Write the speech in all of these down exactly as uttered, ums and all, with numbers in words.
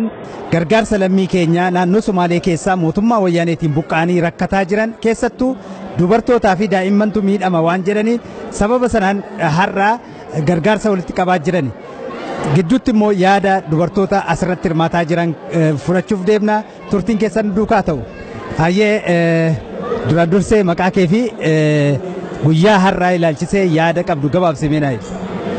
gargaarsa lammii keenya naannoo Somaalee keessaa mootummaa wayyaaneetiin buqqaanii rakkataa jiran keessattuu dubartootaa fi daa'immantu miidhama waan jedhaniif sababa sanaan har'aa gargaarsa walitti qabaa jiran. Gidduutti immoo yaada dubartoota asirratti hirmaataa jiran fudhachuuf deemna turtiin keessan duukaa ta'u. Hayyee dura dursee maqaa kee fi guyyaa har'aa ilaalchisee yaada qabdu gabaabsimee naa ibsi.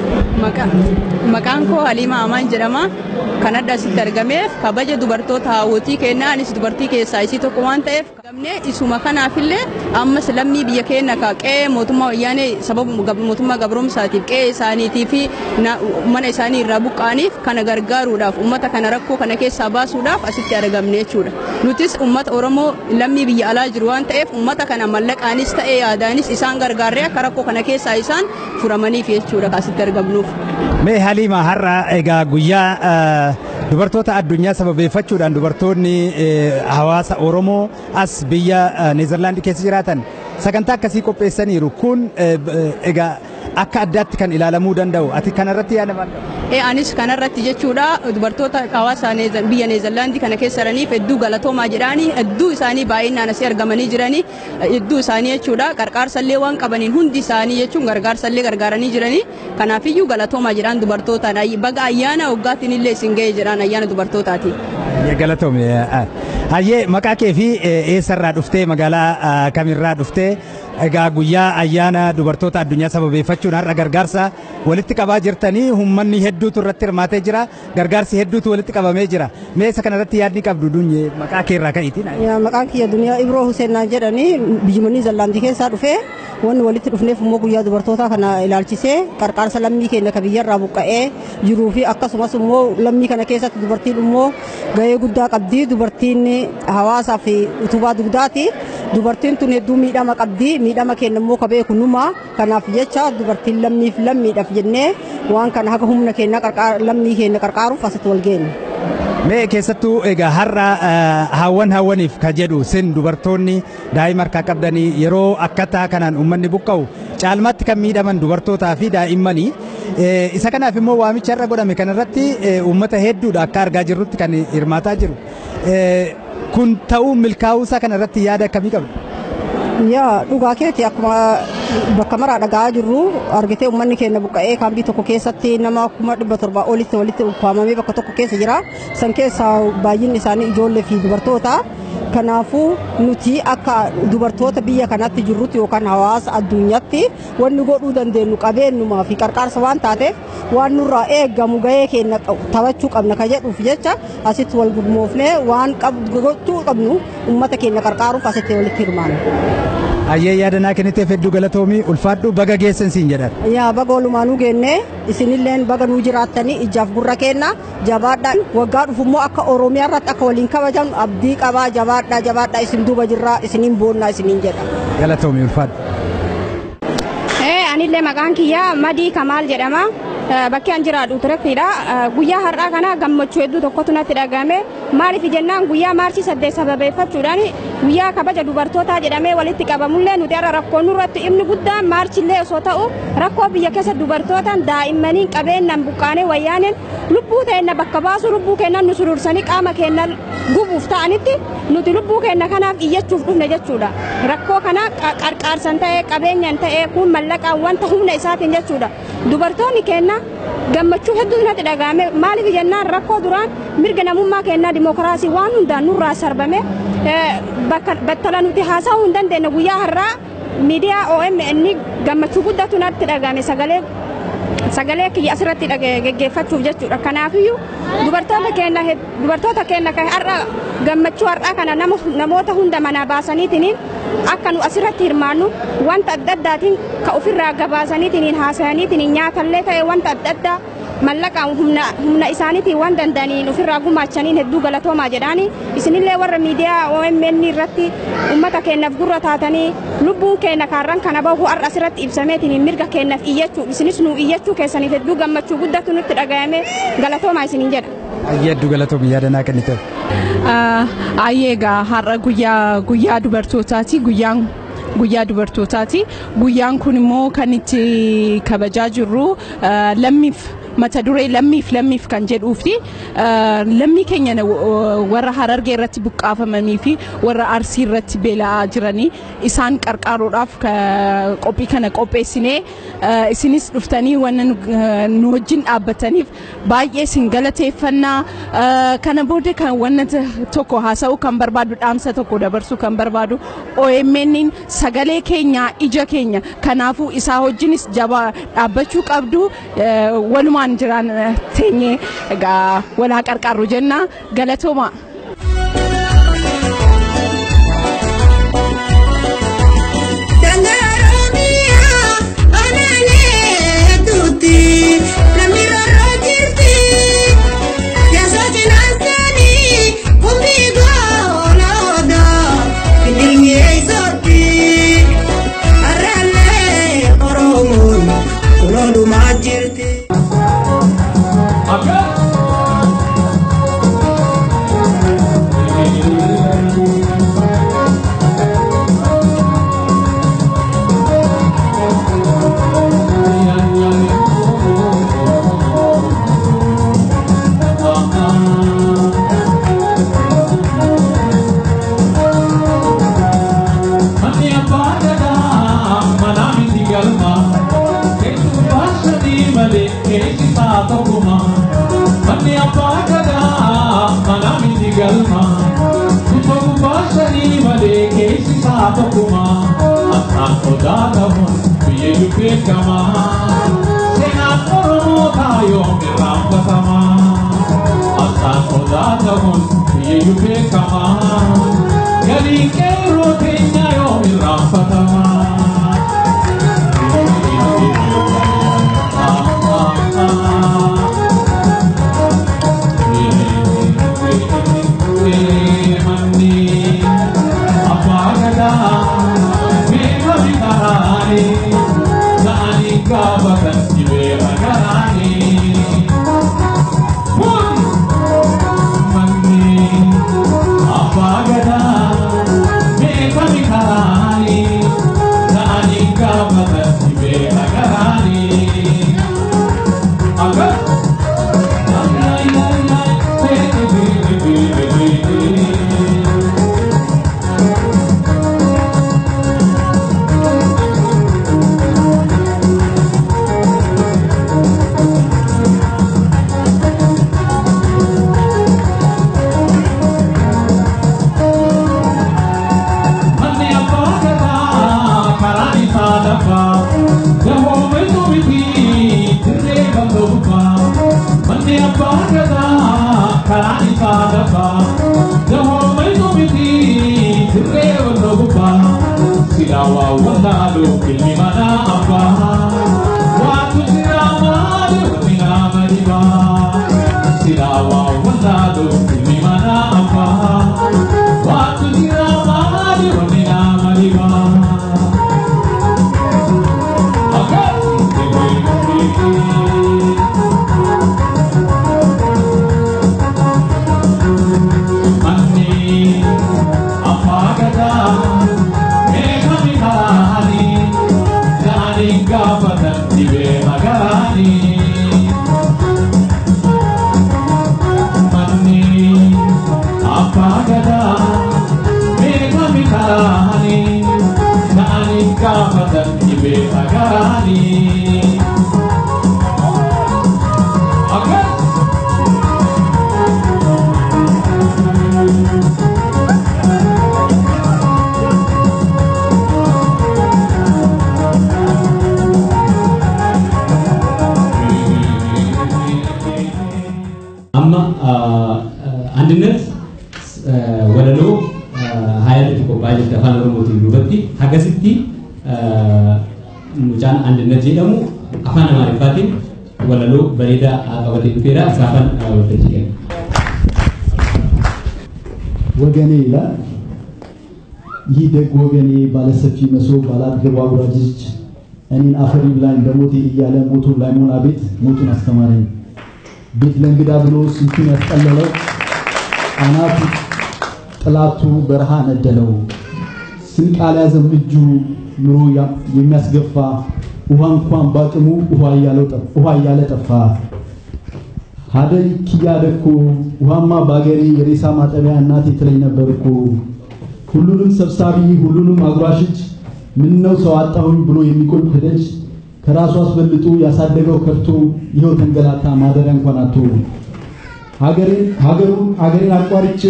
Maqaan koo Haliima Amaan jedhama. Kan adda asitti argameef kabaja dubartoota hawwatii kennaa anis dubartii keessaa isii tokko waan ta'eef qabnee isuma kanaafillee ammas lammii biyya keenya qe'ee mootummaa wayyaanee sababa mootummaa gabroomsaatiif qe'ee isaaniitii fi mana isaanii irraa buqqaaniif kana gargaaruudhaaf uummata kana rakkoo kana keessaa baasuudhaaf asitti argamne jechuudha. Nutis uummata Oromoo lammii biyya alaa jiru waan ta'eef uummata kana mallaqaanis ta'ee yaadaanis isaan gargaarree akka rakkoo kana keessaa isaan furamaniif jechuudha asitti argamnuuf. Mee Haliima har'a egaa guyyaa dubartoota addunyaa sababeeffachuudhaan dubartoonni hawaasa Oromoo as biyya Neezerlaandii keessa jiraatan sagantaa akkasii qopheessaniiru kun egaa akka addaatti kan ilaalamuu danda'u ati kanarratti yaada maal qabda? Anis kanarratti jechuudha dubartoota hawaasa biyya Neezerlaandii kana keessa jiraniif hedduu galatoomaa jedhaanii hedduu isaanii baay'inaan asii argamanii jiranii hedduu isaanii jechuudha qarqaarsallee waan qabaniin hundi isaanii jechuun gargaarsallee gargaaranii jiranii kanaafiyyuu galatoomaa jedhaan dubartootaan baga ayyaana waggaatiin illee isin ga'ee jedhaan ayyaana dubartootaati. Galatoome hayyee maqaa kee fi eessarraa dhuftee magaalaa kamirraa dhuftee egaa guyyaa ayyaana dubartoota addunyaa sababeeffachuun har'a gargaarsa walitti qabaa jirtanii uummanni hedduutu irratti hirmaatee jira gargaarsi hedduutu walitti qabamee jira mee isa kanarratti yaadni qabdu dunye maqaa kee irraa ka'iitiin. Maqaan kiyya Duniyaa Ibroo Huseenaa jedhanii biyya Neezerlaandii keessaa dhufee wanni walitti dhufneef immoo guyyaa dubartoota kana ilaalchisee qarqaarsa lammii keenya kan biyyarraa buqqa'ee jiruu fi akkasumas immoo lammii kana keessatti dubartiin immoo gahee guddaa qabdi dubartiin hawaasaa fi utubaa dugdaati dubartiin tun hedduu miidhama qabdi miidhama keenya immoo ka beeku numa kanaaf jecha dubartiin lammiif lammiidhaaf jennee waan kana haga humna keenya lammii keenya qarqaaruuf asitti wal geenye. Mee keessattuu egaa har'a hawwan hawwaniif ka jedhu sin dubartoonni daa'ima harkaa qabdanii yeroo akkataa kanaan uummanni buqqa'u caalmaatti kan miidhaman dubartootaa fi daa'immanii isa kanaaf immoo waamicha irra godhame kanarratti uummata hedduudha akka argaa jirrutti kan hirmaataa jiru. Kun ta'uu milkaa'uu isaa kanarratti yaada akkamii qabdu? Yaa dhugaa keeti akkuma bakka maraa dhagaa jirru argitee uummanni keenya buqqa'ee kaambii tokko keessatti nama kuma dhibba torba olitti walitti ukkaamamee bakka tokko keessa jira san keessaa baay'inni isaanii ijoollee fi dubartoota kanaafuu nuti akka dubartoota biyya kanatti jirrutti yookaan hawaasa addunyaatti wanni godhuu dandeenyu qabeenyumaa fi qarqaarsa waan taateef waan nurraa eeggamu gahee keenya taphachuu qabna ka jedhuuf jecha asitti wal gurmoofnee waan gochuu qabnu uummata keenya qarqaaruuf asitti walitti hirmaanna. Hayyee yaadanaa kenniteef hedduu galatoomii ulfaadhu baga geessan siin jedhan. Yaa baga walumaanuu geenne isinilleen baga nuu jiraattanii ijaaf gurra kenna jabaadhaan waggaa dhufummoo akka Oromiyaa irratti akka waliin kabajan abdii qabaa jabaadhaa jabaadhaa isin duuba jirraa isiniin boonnaa isiniin jedha. Galatoomii ulfaadhu. Anillee maqaan kiyyaa Madii Kamaal jedhama. Bakki an jiraadhu Turekkiidha. Guyyaa har'aa kana gammachuu hedduu tokkotu natti dhagahame. Maaliif jennaan guyyaa maarchii saddeet sababeeffachuudhaan guyyaa kabaja dubartootaa jedhamee walitti qabamullee nuti har'a rakkoo nurratti ibni guddaan maarchillee osoo ta'u rakkoo biyya keessa dubartootaan daa'immanii qabeenyaan buqqaanee wayyaaneen lubbuu keenya bakka baasu lubbuu keenya nu surursanii qaama keenya gubuuf ta'anitti nuti lubbuu keenya kanaaf iyyachuuf dhufne jechuudha. Rakkoo kana qarqaarsan ta'ee qabeenyaan ta'ee kun mallaqaan wanta humna isaatiin jechuudha. Dubartoonni keenya gammachuu hedduu natti dhagahame maaliif jennaan rakkoo duraan mirga namummaa keenyaa dimookiraasii waan hundaan nurraa sarbame battala nuti haasa'uu hin dandeenye guyyaa har'aa miidiyaa O M N gammachuu guddatu natti dhagahame sagalee sagalee kiyya asirratti geggeeffachuuf jechuudha. Kanaafiyyuu dubartoota keenya dubartoota keenya har'a gammachuu har'aa kana namoota hunda manaa baasaniitiin akka nu asirratti hirmaannu wanta adda addaatiin ka ofirraa gabaasaniitiin haasa'aniitiin nyaatallee ta'e wanta adda addaa mallaqaan humna humna isaaniitiin waan danda'aniin ofirraa gumaachaniin hedduu galatoomaa jedhaanii isinillee warra miidiyaa O M N irratti uummata keenyaaf gurra taatanii lubbuun keenya kaarran kana bahu har'a asirratti ibsameetiin mirga keenyaaf iyyachuu isinis nu iyyachuu keessaniif hedduu gammachuu guddatu nutti dhagahame galatoomaa isiniin jedha. Hedduu galatoomii yaadanaa kennite. Ayyeegaa har'a guyyaa guyyaa dubartootaati guyyaan guyyaa dubartootaati guyyaan kun immoo kan itti kabajaa jirru lammiif mata duree lammiif lammiif kan jedhuufi lammii keenya warra Harargee irratti buqqaafamanii fi warra Arsii irratti beela'aa jiranii isaan qarqaaruudhaaf qophii kana qopheessinee isinis dhuftanii waan nu wajjin dhaabbataniif baay'ee sin galateeffannaa kana booda kan waan tokko haasa'u kan barbaadu dhaamsa tokko dabarsuu kan barbaadu O M N sagalee keenya ija keenya kanaafuu isaa wajjinis jabaa dhaabbachuu qabdu walumaan jiraan teenyee egaa walaa qarqarru jenna galatooma. አንድነት ወለሎ ሀያት ቆባይ ተፋን ሮሞቲ ሉበቲ ሀገስቲ ሙጫን አንድነት ጀደሙ አፋን ማሪፋቲ ወለሎ በሪዳ አቀበቲ ዱፌራ ሳፋን ወደጂ ወገኔ ይላል ይህ ደግ ወገኔ ባለሰፊ መሶብ ባላገባ ወራጅች እኔን አፈሪ ብላኝ በሞቴ እያለ ሞቱን ላይ ሞና ቤት ሞቱን አስተማረኝ ቤት ለእንግዳ ብሎ ስንቱን ያስቀለለው አናቱ ጥላቱ በረሃ ነደለው ስንቃል ያዘም እጁ ኑሮ የሚያስገፋ ውሃ እንኳን ባጥሙ ውሃ ያለው ጠፋ ውሃ ያለ ጠፋ ሀደይ ኪያደኩ ውሃማ ባገሬ የሬሳ ማጠቢያ እናቴ ትለኝ ነበርኩ ሁሉንም ሰብሳቢ ሁሉንም አጉራሽች ምን ነው ሰው አጣሁኝ ብሎ የሚቆም ሄደች ከራሱ አስበልጡ ያሳደገው ከፍቶ ይሄው ተንገላታ ማደሪያ እንኳን አጥቶ ሀገሬን ሀገሩን ሀገሬን አቋርጬ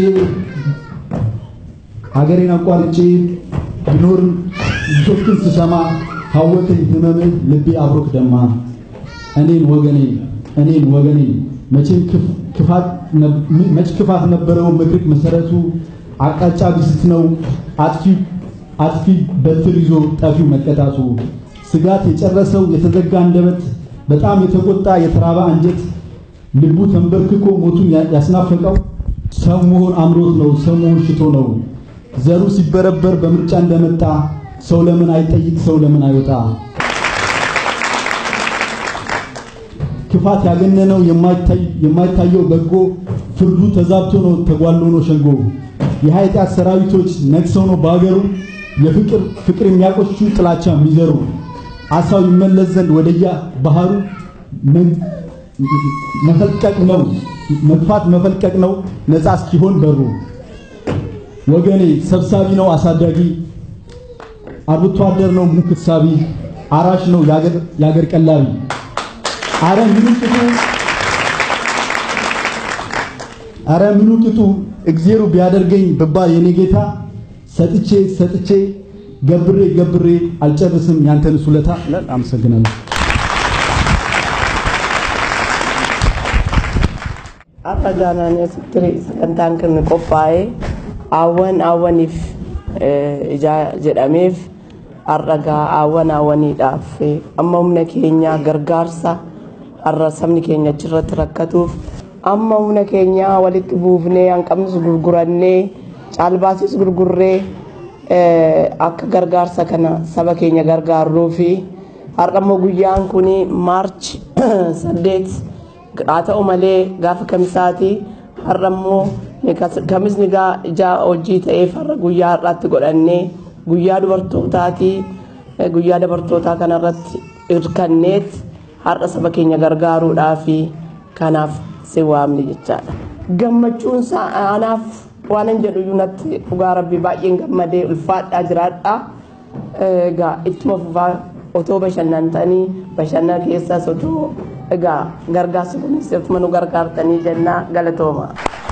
ሀገሬን አቋርጬ ቢኖር ሶስቱን ስሰማ ሀወተኝ ህመም ልቤ አብሮክ ደማ እኔን ወገኔ እኔን ወገኔ መቼም ክፋት መች ክፋት ነበረው ምክርክ መሰረቱ አቃጫ ቢስት ነው አጥፊ አጥፊ በትር ይዞ ጠፊው መቀጣቱ ስጋት የጨረሰው የተዘጋ አንደበት በጣም የተቆጣ የተራባ አንጀት ልቡ ተንበርክኮ ሞቱን ያስናፈቀው ሰው መሆን አምሮት ነው ሰው መሆን ሽቶ ነው ዘሩ ሲበረበር በምርጫ እንደመጣ ሰው ለምን አይጠይቅ ሰው ለምን አይወጣ ክፋት ያገነነው የማይታይ የማይታየው በጎ ፍርዱ ተዛብቶ ነው ተጓሎ ነው ሸንጎ የኃጢአት ሰራዊቶች ነክሰው ነው ባገሩ የፍቅር ፍቅር የሚያቆሹ ጥላቻ የሚዘሩ አሳው ይመለስ ዘንድ ወደያ ባህሩ መፈልቀቅ ነው መጥፋት መፈልቀቅ ነው ነፃ እስኪሆን በሩ ወገኔ ሰብሳቢ ነው አሳዳጊ አርብቶ አደር ነው ሙክሳቢ አራሽ ነው ያገር ያገር ቀላቢ አረ ምኑ ቅጡ አረ ምኑ ቅጡ እግዚአብሔር ቢያደርገኝ በባል የኔ ጌታ ሰጥቼ ሰጥቼ ገብሬ ገብሬ አልጨርስም ያንተን ሱለታ አመሰግናለሁ አፈጋናኔ ስትሪ ሰንታን ከን ቆፋዬ አወን አወኒፍ እጃ ጀዳሜፍ አረጋ አወን አወኒዳፍ አማውነ ኬኛ ገርጋርሳ አራሰምኒ ኬኛ ጅረት ረከቱፍ አማውነ ኬኛ ወልት ቡፍኔ አንቀምስ ጉርጉራኔ ጫልባሲስ ጉርጉሬ አከ ገርጋርሳ ከና ሰበ ኬኛ ገርጋሩፊ አርቀሞ ጉያን ኩኒ ማርች ሰዴት ቃተው መሌ ጋፍ ከምሳቲ አረሞ ከሚስ ንጋ ጃ ኦጂ ተኤ ፈረ ጉያ ራት ጎዳኔ ጉያ ዱበርቶታቲ ጉያ ደበርቶታ ከነረት እርከኔት har'a saba keenya gargaaruudhaafi kanaaf si waamni jechaadha gammachuun anaaf waan hin jedhu yunatti dhugaa rabbi baay'een gammadee ulfaadhaa jiraadha egaa ittuma fufaa otoo bashannantanii bashannan keessaas otoo egaa gargaarsa kunis ittuma nu gargaartanii jennaa galatooma.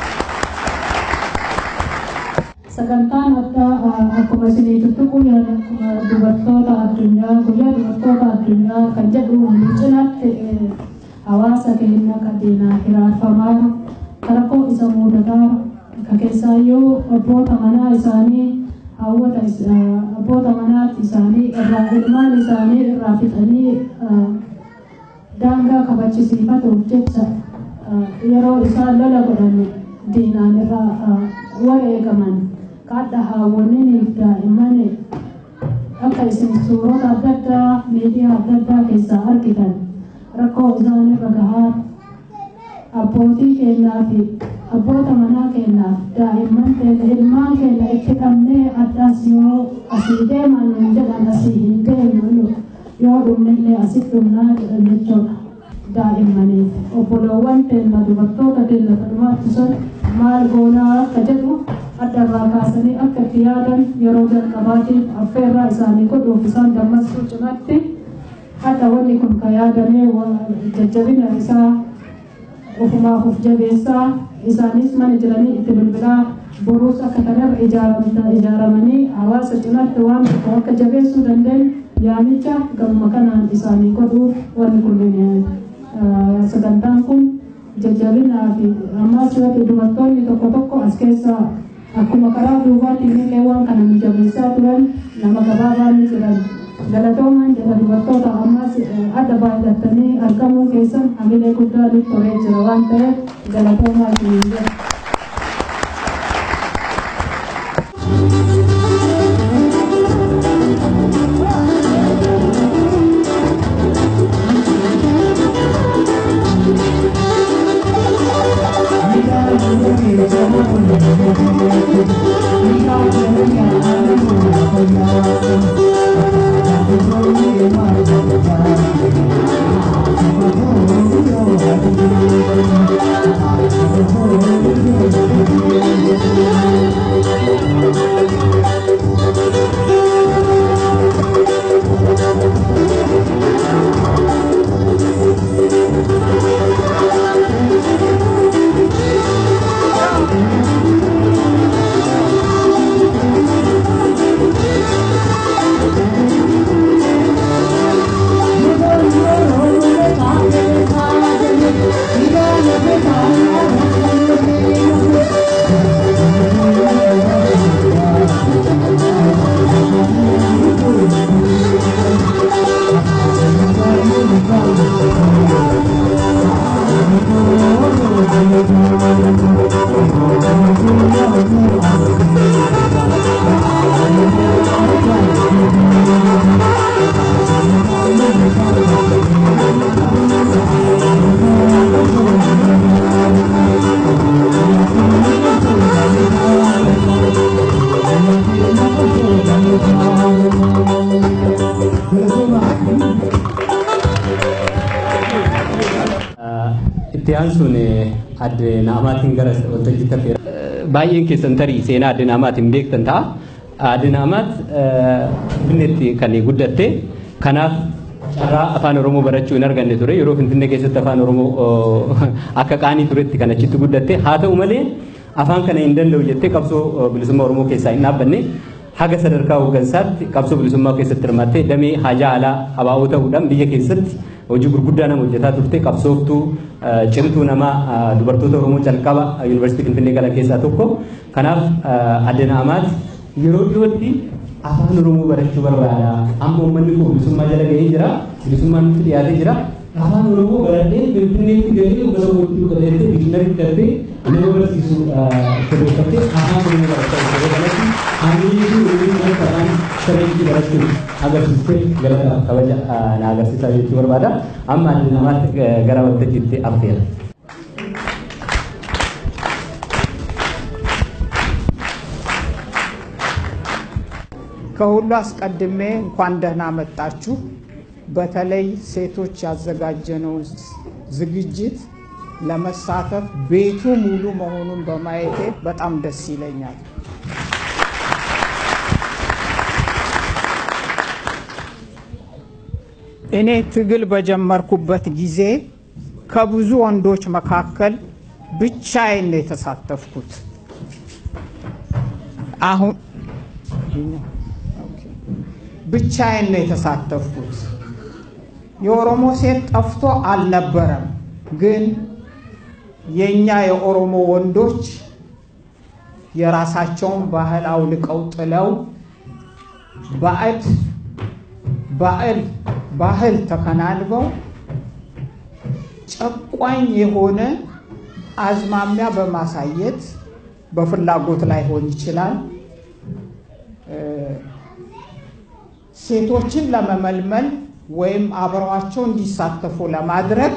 sagantaan addaa akkuma isinitti guyyaa dubartoota addunyaa guyyaa dubartoota addunyaa kan jedhu cinaatti hawaasa keenya qabeenya hiraarfamaa rakkoo isa mudataa ka keessaayyuu abboota manaa isaanii hawwata abboota manaa isaanii irraa ilmaan isaanii irraa fixanii daangaa kabachisiifatuuf jecha yeroo isaan lola godhan diinaan irraa wareegaman kada hawwaniif daa'imman akka isin suurota adda addaa miidiyaa adda addaa keessaa argitan rakkoo isaanii irra gahaa abbootii keenyaa fi abboota manaa keenyaaf daa'imman keenya ilmaan keenya itti qabnee addaas yoo asii deeman hin jedhan asii hin deemnu yoo dhumnillee asitti dhumnaa jedhan jechuudha daa'immaniif obboloowwan keenya dubartoota keenya kanumaatti sun maal goonaa akka jedhu addarraa kaasanii akka itti yaadan yeroo jalqabaatiif affeerraa isaanii godhuuf isaan dammaqsuu cinaatti hadda wanni kun ka yaadamee jajjabina isaa ofumaaf of jabeessaa isaanis mana jiranii itti bilbilaa boruus akka kanarra ijaaramanii hawaasa cinaatti waan tokko akka jabeessuu dandeenyu yaamicha gamma kanaan isaanii godhuuf wanni kunneen sagantaan kun jajjabinaa fi ammaas yoo dubartoonni tokko tokko as keessaa akkuma karaa duubaatiin illee waan kana nu jabeessaa turan nama gabaabaa ni jiran galatoomaan jedha dubartoota ammaas adda baay'attanii argamuu keessan hamilee guddaa nutti toree jira waan ta'eef galatoomaa isiniin jedha. Thank you. adde naamaatiin gara waltajjii tafeera. Baay'een keessan tarii seenaa adde naamaatiin beektan ta'a. Adde naamaat Finfinneetti kan guddatte kanaaf carraa afaan Oromoo barachuu hin arganne ture yeroo Finfinnee keessatti afaan Oromoo akka qaanii turetti kan achitti guddatte haa ta'u malee afaan kana hin danda'u jettee qabsoo bilisummaa Oromoo keessaa hin dhaabbanne haga sadarkaa hooggansaatti qabsoo bilisummaa keessatti hirmaattee damee haajaa alaa abaa'oo ta'uudhaan biyya keessatti hojii gurguddaa nama hojjetaa turte qabsooftuu cimtuu nama dubartoota Oromoo jalqaba yuunivarsiitii Finfinnee galan keessaa tokko. Kanaaf adde naamaat yeroo dhiyootti afaan Oromoo barachuu barbaada. Amma uummanni koo bilisummaa jala gahee jira. Bilisummaan nutti dhiyaatee jira. Afaan Oromoo baradhee Finfinneetti galee uummata kootti godhatee diikshinarii galtee nama barsiisu sirreeffattee afaan Oromoo barachaa jirti. Kanatti hamiyyuu Oromoo baratan sareetti barachuun agarsiistee galata kabaja na agarsiisaa jechuu barbaada. Amma adde naamaat gara waltajjiitti affeera. ከሁሉ አስቀድሜ እንኳን ደህና መጣችሁ። በተለይ ሴቶች ያዘጋጀነው ዝግጅት ለመሳተፍ ቤቱ ሙሉ መሆኑን በማየቴ በጣም ደስ ይለኛል። እኔ ትግል በጀመርኩበት ጊዜ ከብዙ ወንዶች መካከል ብቻዬን ነው የተሳተፍኩት። አሁን ብቻዬን ነው የተሳተፍኩት። የኦሮሞ ሴት ጠፍቶ አልነበረም፣ ግን የኛ የኦሮሞ ወንዶች የራሳቸውን ባህል አውልቀው ጥለው ባዕድ ባህል ባህል ተከናንበው ጨቋኝ የሆነ አዝማሚያ በማሳየት በፍላጎት ላይ ሆን ይችላል ሴቶችን ለመመልመል ወይም አብረዋቸው እንዲሳተፉ ለማድረግ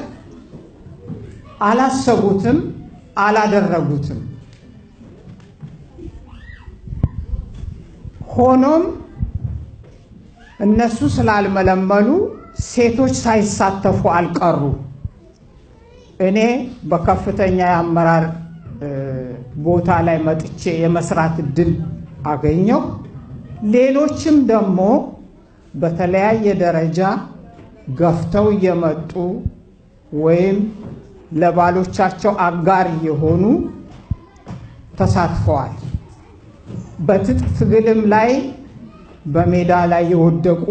አላሰቡትም አላደረጉትም። ሆኖም እነሱ ስላልመለመሉ ሴቶች ሳይሳተፉ አልቀሩ። እኔ በከፍተኛ የአመራር ቦታ ላይ መጥቼ የመስራት እድል አገኘሁ። ሌሎችም ደግሞ በተለያየ ደረጃ ገፍተው የመጡ ወይም ለባሎቻቸው አጋር የሆኑ ተሳትፈዋል። በትጥቅ ትግልም ላይ በሜዳ ላይ የወደቁ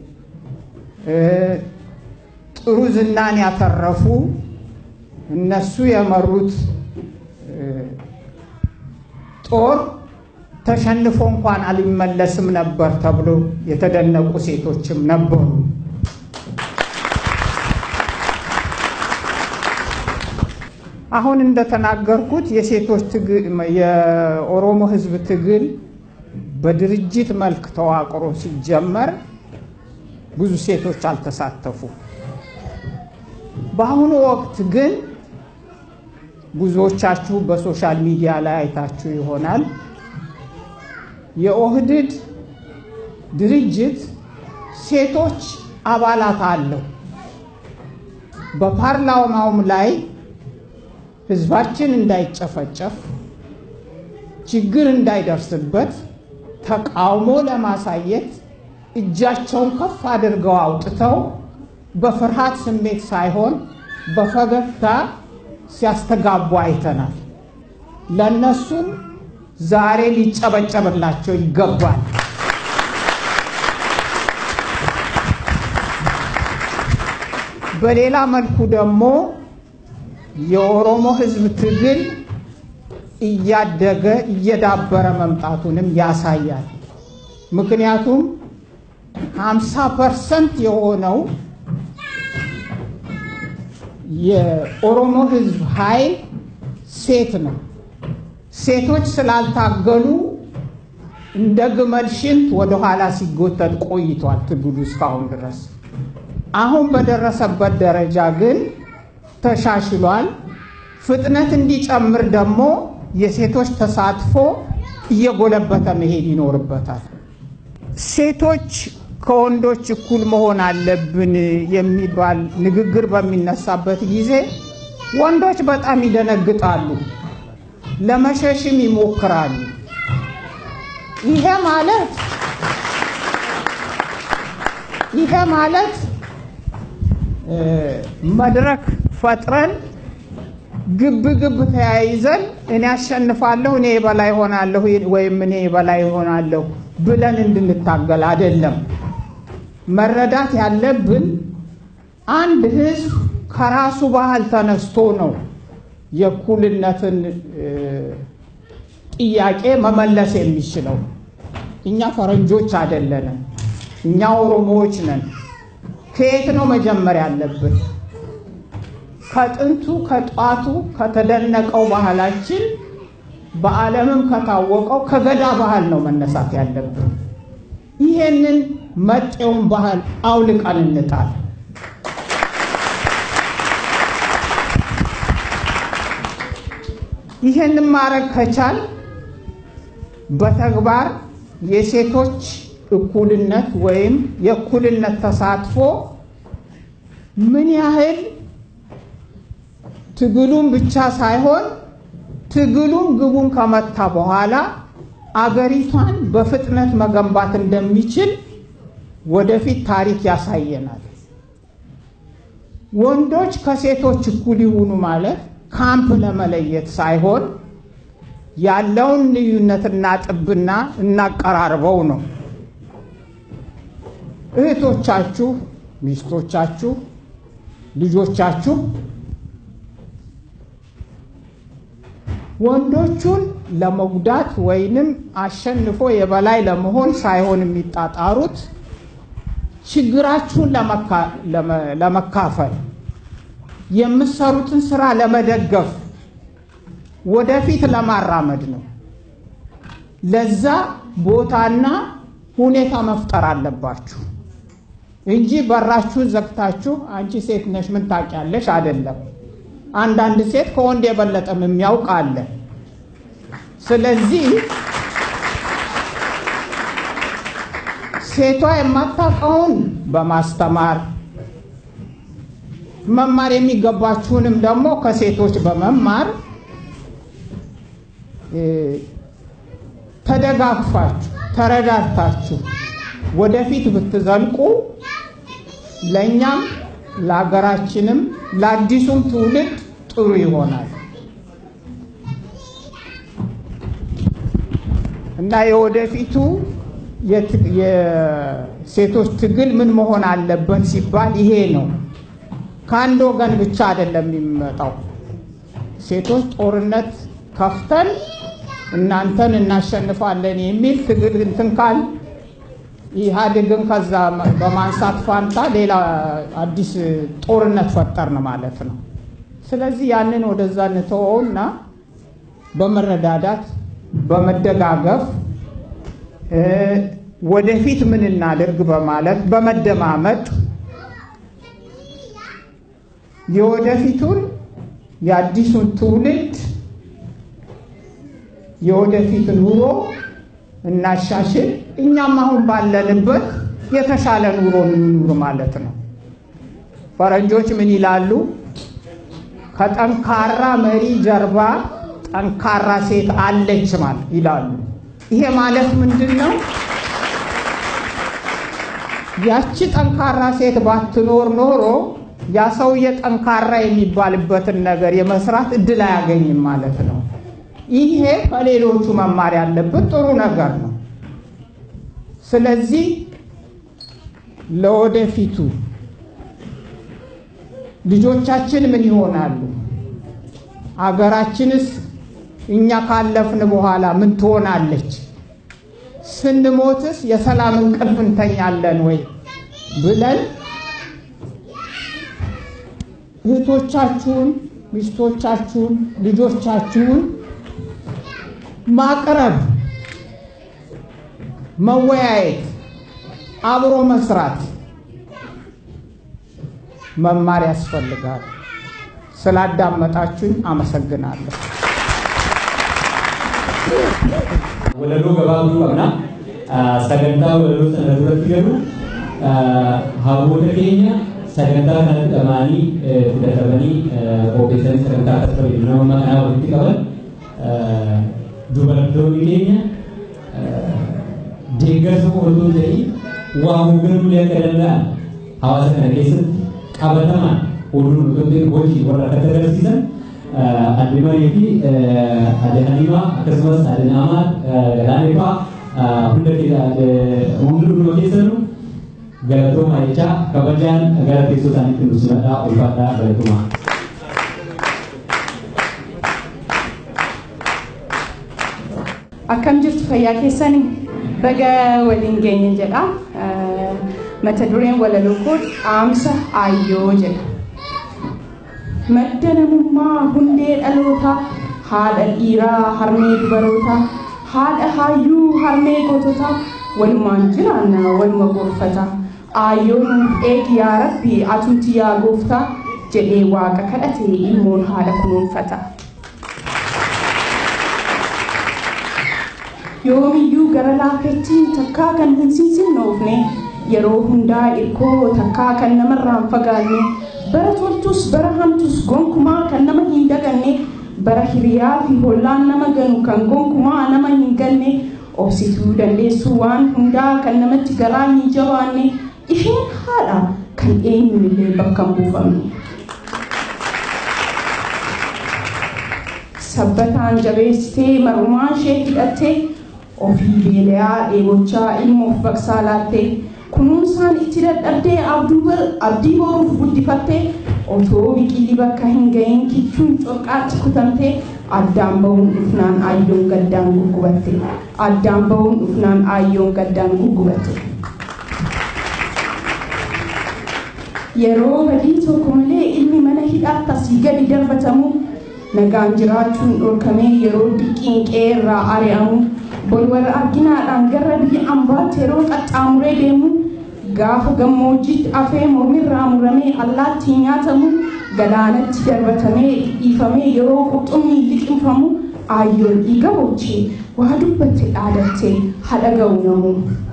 ጥሩ ዝናን ያተረፉ እነሱ የመሩት ጦር ተሸንፎ እንኳን አልመለስም ነበር ተብሎ የተደነቁ ሴቶችም ነበሩ። አሁን እንደተናገርኩት የሴቶች ትግል የኦሮሞ ህዝብ ትግል በድርጅት መልክ ተዋቅሮ ሲጀመር ብዙ ሴቶች አልተሳተፉ። በአሁኑ ወቅት ግን ብዙዎቻችሁ በሶሻል ሚዲያ ላይ አይታችሁ ይሆናል የኦህዴድ ድርጅት ሴቶች አባላት አለው። በፓርላማውም ላይ ህዝባችን እንዳይጨፈጨፍ ችግር እንዳይደርስበት ተቃውሞ ለማሳየት እጃቸውን ከፍ አድርገው አውጥተው በፍርሃት ስሜት ሳይሆን በፈገግታ ሲያስተጋቡ አይተናል። ለነሱም ዛሬ ሊጨበጨብላቸው ይገባል። በሌላ መልኩ ደግሞ የኦሮሞ ህዝብ ትግል እያደገ እየዳበረ መምጣቱንም ያሳያል። ምክንያቱም ሃምሳ ፐርሰንት የሆነው የኦሮሞ ህዝብ ኃይል ሴት ነው። ሴቶች ስላልታገሉ እንደ ግመል ሽንት ወደ ኋላ ሲጎተት ቆይቷል ትግሉ እስካሁን ድረስ። አሁን በደረሰበት ደረጃ ግን ተሻሽሏል። ፍጥነት እንዲጨምር ደግሞ የሴቶች ተሳትፎ እየጎለበተ መሄድ ይኖርበታል። ሴቶች ከወንዶች እኩል መሆን አለብን የሚባል ንግግር በሚነሳበት ጊዜ ወንዶች በጣም ይደነግጣሉ፣ ለመሸሽም ይሞክራሉ። ይሄ ማለት ይሄ ማለት መድረክ ፈጥረን ግብ ግብ ተያይዘን እኔ አሸንፋለሁ እኔ በላይ ሆናለሁ ወይም እኔ በላይ ሆናለሁ ብለን እንድንታገል አይደለም። መረዳት ያለብን አንድ ህዝብ ከራሱ ባህል ተነስቶ ነው የእኩልነትን ጥያቄ መመለስ የሚችለው። እኛ ፈረንጆች አይደለንም፣ እኛ ኦሮሞዎች ነን። ከየት ነው መጀመር ያለብን? ከጥንቱ ከጧቱ ከተደነቀው ባህላችን በዓለምም ከታወቀው ከገዳ ባህል ነው መነሳት ያለብን። ይሄንን መጤውን ባህል አውልቀን እንጣል። ይሄንን ማድረግ ከቻል በተግባር የሴቶች እኩልነት ወይም የእኩልነት ተሳትፎ ምን ያህል ትግሉን ብቻ ሳይሆን ትግሉን ግቡን ከመታ በኋላ አገሪቷን በፍጥነት መገንባት እንደሚችል ወደፊት ታሪክ ያሳየናል። ወንዶች ከሴቶች እኩል ይሁኑ ማለት ካምፕ ለመለየት ሳይሆን ያለውን ልዩነትና ጥብና እናቀራርበው ነው። እህቶቻችሁ፣ ሚስቶቻችሁ፣ ልጆቻችሁ ወንዶቹን ለመጉዳት ወይንም አሸንፎ የበላይ ለመሆን ሳይሆን የሚጣጣሩት ችግራችሁን ለመካፈል የምትሰሩትን ስራ ለመደገፍ ወደፊት ለማራመድ ነው። ለዛ ቦታና ሁኔታ መፍጠር አለባችሁ እንጂ በራችሁን ዘግታችሁ አንቺ ሴት ነሽ ምን ታውቂያለሽ አይደለም። አንዳንድ ሴት ከወንድ የበለጠም የሚያውቅ አለ። ስለዚህ ሴቷ የማታውቀውን በማስተማር መማር የሚገባችሁንም ደግሞ ከሴቶች በመማር ተደጋግፋችሁ ተረዳድታችሁ ወደፊት ብትዘልቁ ለኛም ለሀገራችንም ለአዲሱም ትውልድ ጥሩ ይሆናል እና የወደፊቱ የሴቶች ትግል ምን መሆን አለበት ሲባል ይሄ ነው። ከአንድ ወገን ብቻ አይደለም የሚመጣው። ሴቶች ጦርነት ከፍተን እናንተን እናሸንፋለን የሚል ትግል እንትን ካል ኢህአዴግን ከዛ በማንሳት ፋንታ ሌላ አዲስ ጦርነት ፈጠርን ማለት ነው። ስለዚህ ያንን ወደዛ እንተወውና በመረዳዳት በመደጋገፍ ወደፊት ምን እናድርግ በማለት በመደማመጥ የወደፊቱን የአዲሱን ትውልድ የወደፊት ኑሮ እናሻሽል፣ እኛም አሁን ባለንበት የተሻለ ኑሮ እንኑር ማለት ነው። ፈረንጆች ምን ይላሉ? ከጠንካራ መሪ ጀርባ ጠንካራ ሴት አለች ማለት ይላሉ። ይሄ ማለት ምንድነው? ያቺ ጠንካራ ሴት ባትኖር ኖሮ ያ ሰውዬ ጠንካራ የሚባልበትን ነገር የመስራት እድል አያገኝም ማለት ነው። ይሄ ከሌሎቹ መማር ያለበት ጥሩ ነገር ነው። ስለዚህ ለወደፊቱ ልጆቻችን ምን ይሆናሉ? አገራችንስ እኛ ካለፍን በኋላ ምን ትሆናለች? ስንሞትስ የሰላም እንቅልፍ እንተኛለን ወይ ብለን እህቶቻችሁን፣ ሚስቶቻችሁን፣ ልጆቻችሁን ማቅረብ፣ መወያየት፣ አብሮ መስራት መማር ያስፈልጋል። ስላዳመጣችሁኝ አመሰግናለሁ። ወለዶ ገባቱ ቀብና ሰገንታ ወለዶ ሰነዱረት ገሩ ሀቦተ ኬኛ sagantaa kanatti dhamaanii fudhatamanii qopheessanii sagantaa akka fayyadu nama kanaa walitti qaban dubartoonni keenya deeggarsa qooduu ta'ii waa hoogganuu akka danda'an hawaasa kana keessatti qabatamaan oduun nuti hojii warra akka agarsiisan adde Marii fi adde Halimaa akkasumas adde Naamaa Galaanee hunda hunduma keessanu galatooma jecha kabajaan gara teessoo isaaniitti nu simadhaa ulfaadhaa galatooma. Akkam jirtu fayyaa keessanii baga waliin geenye jedha. Mata dureen walaloo koo dhaamsa aayyoo jedha. Madda namummaa hundee dhalootaa haadha dhiiraa harmee dubarootaa haadha hayyuu harmee goototaa walumaan jiraanna waluma gorfata aayyoon eegi yaa rabbi atuuti yaa gooftaa jedhee waaqa kadhate ilmoon haadha kunuunfata. Yoomiyyuu gara laafetti takkaa kan hin sinsinnoofne yeroo hundaa irkoo takkaa kan namarraan fagaanne bara toltus bara hamtus gonkumaa kan nama hin daganne bara hiriyaa fi hollaan nama ganu kan gonkumaa nama hin ganne obsituu dandeessuu waan hundaa kan namatti garaa hin jabaanne isheen haadha kan eenyumillee bakka hin buufamne. Sabbataan jabeessitee marumaa ishee hidhattee ofii beelayaa dheebochaa ilmoof baqsaa laattee kunuunsaan itti dadhabdee abdii boruuf guddifattee otoo biqilli bakka hin gahin kichuun corqaatti kutamtee addaan bahuun dhufnaan aayyoon gaddaan guggubatte addaan bahuun dhufnaan aayyoon gaddaan guggubatte. Yeroo badii tokko malee ilmi mana hidhaatti asii gadi darbatamu nagaan jiraachuun dhorkamee yeroo diqiin qeerraa ari'amu bolwara arginaadhaan gara biyya ambaatti yeroo qaxxaamuree deemu gaafa gammoojjiitti afee mormirraa muramee allaattiin nyaatamu galaanatti darbatamee dhiifamee yeroo qurxummii liqimfamu aayyoon dhiiga boochee waa dubbatte dhaadattee haadha ga'u namu.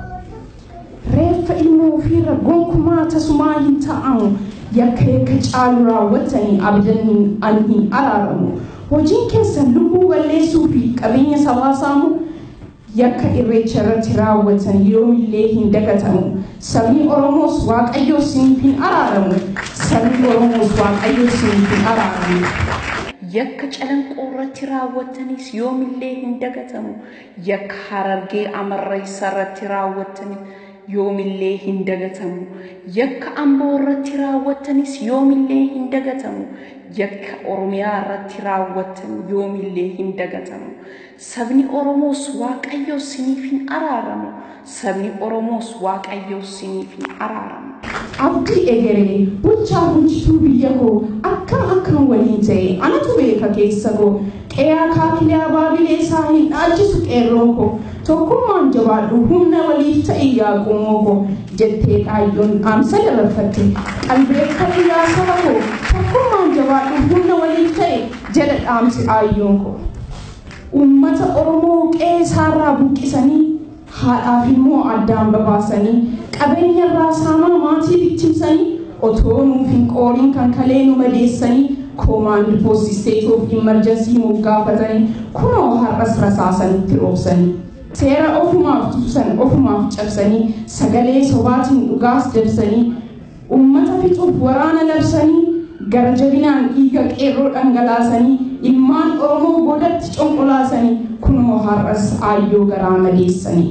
Reeffa ilmoo ofiirra gonkumaa tasumaa hin ta'amu yakka yakka caalu raawwatanii abdanii an hin araaramu hojiin keessan lubbuu balleessuu fi qabeenya sabaa saamu yakka irreecha irratti raawwatan yoomillee hin dagatamu sabni Oromoos waaqayyoo isiniif hin araaramu sabni Oromoos waaqayyoo isiniif hin araaramu. Yakka calanqoo irratti raawwatanis yoomillee hin dagatamu yakka Harargee Amarreessaa irratti raawwatanis yoomillee hin dagatamu yakka Amboo irratti raawwatanis yoomillee hin dagatamu yakka Oromiyaa irratti raawwatan yoomillee hin dagatamu sabni Oromoos waaqayyoo isiniif hin araaramu sabni Oromoos waaqayyoo isiniif hin araaramu. Abdii egeree bulchaa bulchituu biyya koo akkam akkam waliin ta'e anatu beeka keessa koo qe'aa kaakilee abaabilee isaa hin dhaalchisu qeerroon koo tokkummaan jabaadhu humna waliif ta'e yaa qomoo koo jettee aayyoon dhaamsa dabarfatte qalbeeffadhu yaa saba koo tokkummaan jabaadhu humna waliif ta'e jedha dhaamsi aayyoon koo. Uummata Oromoo qe'ee isaarraa buqqisanii haadhaaf immoo addaan babaasanii qabeenya irraa saamaa maatii bittimsanii otoo nuuf hin qooriin kan kalee nu madeessanii koomaandi poostii state of emergency moggaafatanii kunoo har'as rasaasanitti roobsanii. Seera ofumaaf tuusan ofumaaf cabsanii sagalee sobaatiin dhugaas dabsanii uummata fixuuf waraana labsanii gara jabinaan dhiiga qeerroo dhangalaasanii ilmaan Oromoo boodatti conqolaasanii kunoo har'as aayyoo garaa madeessanii.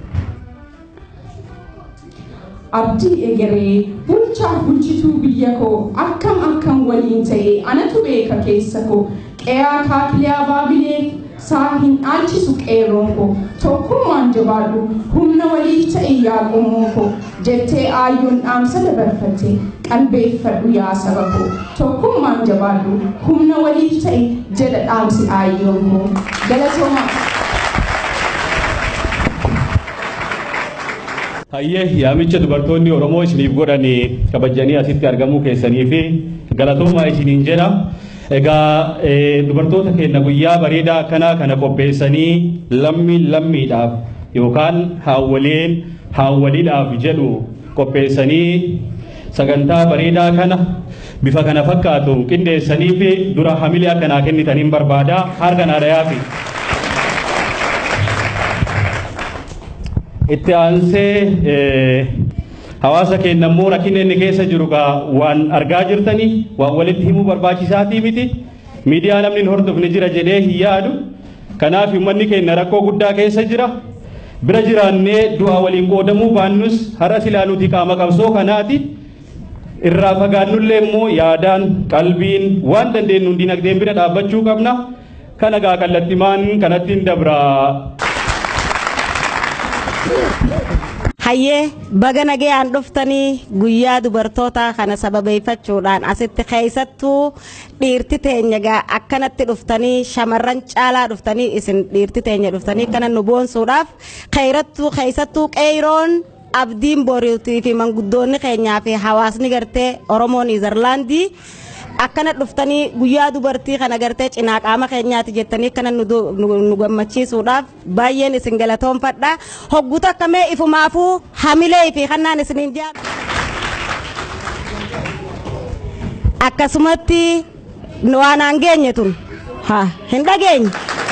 Abdii egeree bulchaa bulchituu biyya koo akkam akkam waliin ta'e anatu beeka keessa koo qe'aa kaakilee abaabilee isaa hin dhaalchisu qeerroon koo tokkummaan jabaadhu humna waliif ta'e yaa qomoo koo jettee aayyoon dhaamsa dabarfatte qalbeeffadhu yaa saba koo tokkummaan jabaadhu humna waliif ta'e jedha dhaamsi aayyoon koo galatoomaa. Hayyee yaamicha dubartoonni Oromoo isiniif godhanii kabajanii asitti argamuu keessanii fi galatoomaa isiniin jedha. Egaa dubartoota keenya guyyaa bareedaa akkanaa kana qopheessanii lammii lammiidhaaf yookaan haawwaleen haawwaliidhaaf jedhu qopheessanii sagantaa bareedaa kana bifa kana fakkaatu qindeessanii fi dura hamilee akkanaa kennitaniin barbaada harka naadayaa fi itti aansee hawaasa keenya immoo rakkina inni keessa jiru gaa waan argaa jirtanii waan walitti himuu barbaachisaatii miti miidiyaa namni hin hordofne jira jedhee hin yaadu kanaaf uummanni keenya rakkoo guddaa keessa jira bira jiraannee du'a waliin qoodamuu baannus har'a silaa nuti qaama qabsoo kanaati irraa fagaannullee immoo yaadaan qalbiin waan dandeenyu dinagdeen bira dhaabbachuu qabna kana gaa kallattimaan kanattiin dabraa. hayyee baga nagayaan dhuftanii guyyaa dubartoota kana sababeeffachuudhaan asitti keessattuu dhiirti teenya gaa akkanatti dhuftanii shamarran caalaa dhuftanii isin dhiirti teenya dhuftanii kana nu boonsuudhaaf khayrattuu keessattuu qeeroon abdiin boriitii fi manguddoonni keenyaa fi hawaasni gartee Oromoo Niizerlaandii akkana dhuftanii guyyaa dubartii kana gartee cinaa qaama keenyaati jettanii kana nu gammachiisuudhaaf baay'een isin galatoomfadha hogguutu akkamee ifumaafuu hamilee fi kannaan isiniin jaa akkasumatti nu waan aan geenye tun ha hin dhageenye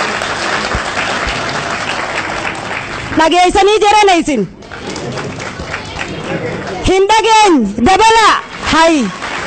dhageessanii jirana isin hin dhageenye dabala hay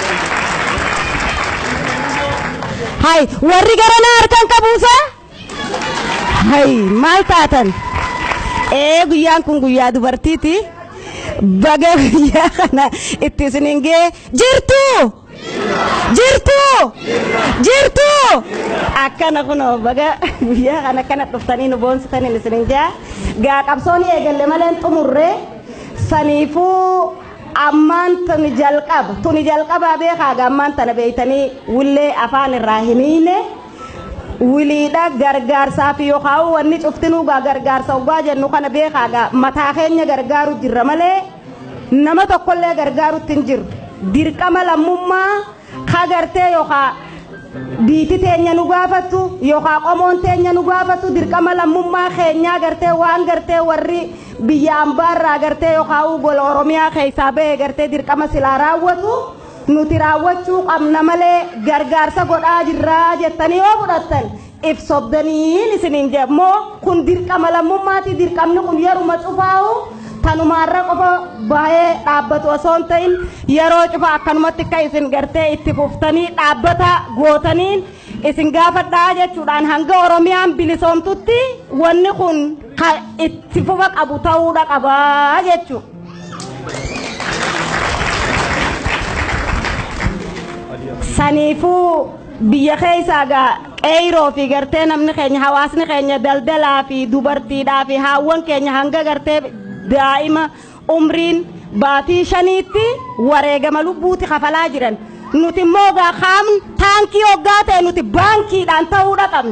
hay warri garana harkan qabuusa hay maal taatan ee guyyaan kun guyyaa dubartiiti baga guyyaa kana itti isiniin gee jirtu jirtu jirtu akkana kunoo baga guyyaa kana kana dhuftanii nu boonsitanii isiniin jaa gaa qabsoon eegalle malee xumurre saniifuu ammaan tuni jalqaba tuni jalqaba beekaa gammaan tana beeytanii wullee afaan irraa himiine wiliidha gargaarsaa fi yookaan wanni cuftinuu gaa gargaarsa ogaa jennu kana beekaa gaa mataa keenya gargaaru jirra malee nama tokkollee gargaarutti hin jiru dirqama lammummaa kagartee yookaan biiti teenya nu gaafattu yookaan qomoon teenya nu gaafattu dirqama lammummaa keenyaa gartee waan gartee warri biyya ambaarraa gartee yookaan gola Oromiyaa keessaa ba'ee gartee dirqama silaa raawwatu nuti raawwachuu qabna malee gargaarsa godhaa jirraa jettanii yoo fudhattan if sobdaniin isiniin jedhamoo kun dirqama lammummaati dirqamni kun yeruma cufaa'u tanumaarra qofa baay'ee dhaabbatu osoo hin ta'in yeroo cufa akkanumatti akka isin gartee itti fuftanii dhaabbata gootaniin isin gaafadhaa jechuudhaan hanga Oromiyaan bilisoomtutti wanni kun itti fufa qabu ta'uudha qabaa jechuudha. Saniifuu biyya keessaa gaa qeeroo fi gartee namni keenya hawaasni keenya daldalaa fi dubartiidhaa fi haawwan keenya hanga gartee daa'ima umriin baatii shaniitti wareegama lubbuuti kafalaa jiran nuti immoo gaa qaam taankii hoggaa ta'e nuti baankiidhaan ta'uudha qabna.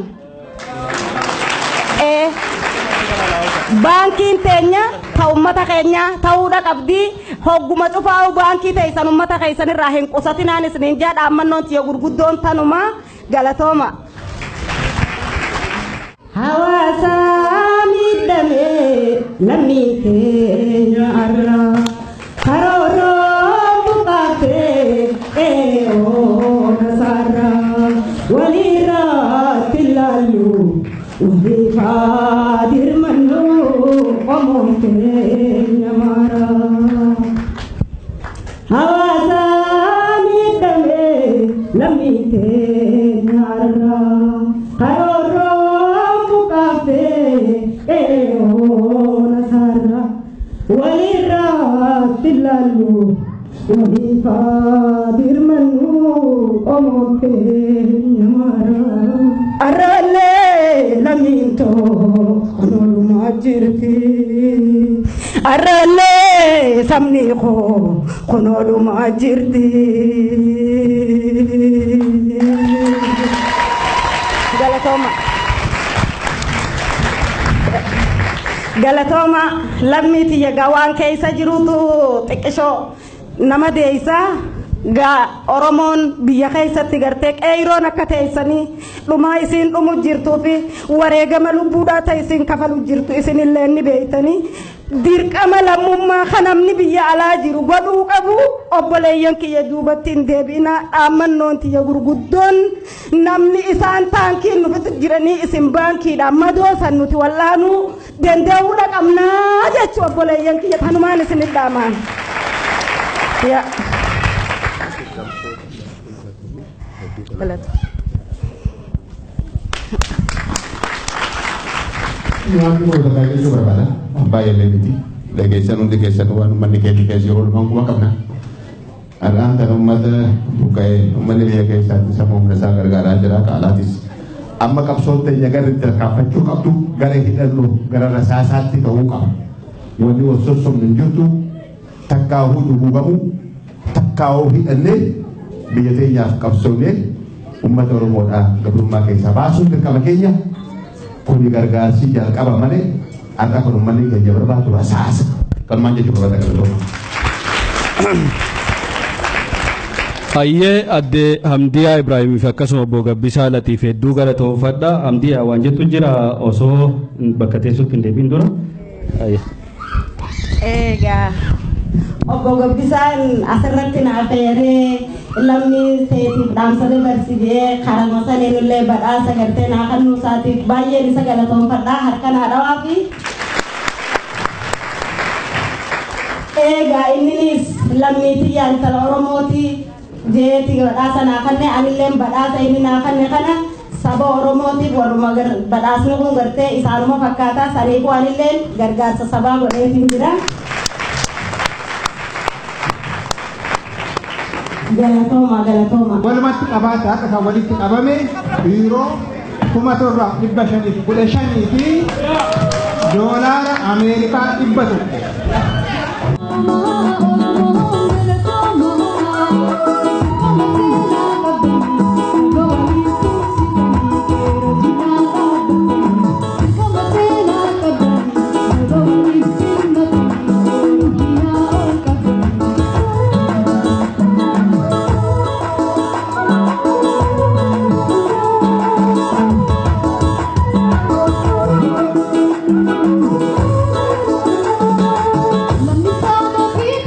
ee baankiin teenya ta ummata keenya ta'uudha qabdi hogguma cufaa'u baankii ta'e san ummata keessan irraa hin qusatinaan isiniin jaa dhaammannoon tiyo gurguddoon tanuma galatooma. Hawaasa miidhamee lammii keenya arraa karooroo buqaatee eeoo nasaarraa walirratti ilaallu waliifaa dirmannu qomoon keenya maaraa. Hawaasa miidhamee lammii keenya arraa karooroo buqaatee eeoo nasaarraa walirratti ilaallu waliifaa dirmannu qomoon keenya maaraa. Arralee lamintoo kunuunuma jirti. Arralee sabni koo kunuunuma jirti. Galatooma. Galatooma lammiti yaga waan keessa jirutu xiqqishoo nama deeysaa. Gaa Oromoon biyya keessatti gartee qeeroon akka teessanii dhumaa isin dhumu jirtuu fi wareegama lubbuudhaa ta'e isin kafalu jirtu isinillee ni beeytanii dirqama lammummaa kan namni biyya alaa jiru godhuu qabu obboleeyyan kiyya duubatti hin deebi'ina dhaammannoon tiyya gurguddoon namni isaan taankiin nuti jiranii isin baankiidhaan madoosan nuti wallaanuu danda'uudha qabnaa jechuu obboleeyyan kiyya tanumaan isin dhaamaan. Waan kun bakka keessa barbaada. Baay'ee leemiti. Dhageessan hundi keessan waan uummanni keenya keessa yeroo dhumaan kuma qabna. Har'aan kan uummata buqqa'ee uummanni biyya keessaatti sammuu humna isaa gargaaraa jira qaalaatis. Amma qabsoon ta'e gara itti kaafachuu qabdu gara hidhannoo gara rasaasaatti ta'uu qaba. Wanni wal sossomnu hin jirtu takkaahuu dhuguugamu takkaahuu hidhannee biyya teenyaaf qabsoonee uummata Oromoodhaa gabrummaa keessaa baasuun dirqama keenya. Kuni gargaarsi jalqaba malee har'a kun uummanni keenya barbaadu rasaasa. Kanumaan jechuun barbaada galatooma. Hayyee adde Hamdiyaa Ibraahimiif akkasuma obbo Gabbisaa Latiif hedduu galatoomfadha. Hamdiyaa waan jettu jira osoo bakka teessuutti hin deebiin dura. Egaa obbo Gabbisaan asirratti naaf eeree lammii seetiif dhaamsanii barsiisee karama saniin illee badhaasa gartee naa kennuu isaatiif baay'een isa galatoomfadhaa harka naa dhawaa fi egaa inninis lammii tiyyaan intala Oromooti jeeti badhaasa naa kenne anillee badhaasa inni naa kenne kana saba Oromootiif warruma badhaasni kun gartee isaanuma fakkaataa saniifuu anillee gargaarsa sabaa godheetiin jira. Galatoma galatoma. Walumatti qabaata akka kan walitti qabame biiroo kuma torba dhibba shanii fi kudha shanii fi doolaara Ameerikaa dhibba tokko. Let me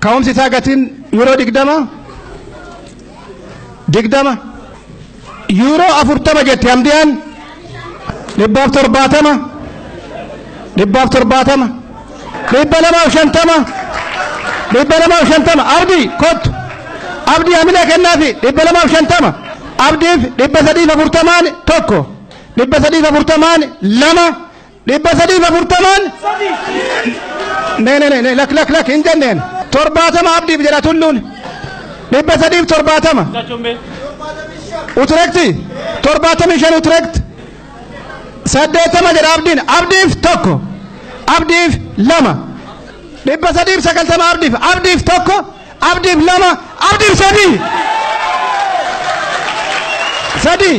ka'umsi isaa gatiin yuuroo digdama digdama yuuroo afurtama jette hamdiyaan dhibbaaf torbaatama dhibbaaf torbaatama dhibba lamaaf shantama dhibba lamaaf shantama abdii kottu abdii hamilee kennaafi dhibba lamaaf shantama abdiif dhibba sadiif afurtamaan tokko dhibba sadiif afurtamaan lama dhibba sadiif afurtamaan nee nee nee lak lak lak hin jenneen torbaatama abdiif jedha tulluun dhibba sadiif torbaatama utrekti torbaatami shan utrekt saddeetama jedha abdiin abdiif tokko abdiif lama dhibba sadiif sagaltama abdiif abdiif tokko abdiif lama abdiif sadii sadii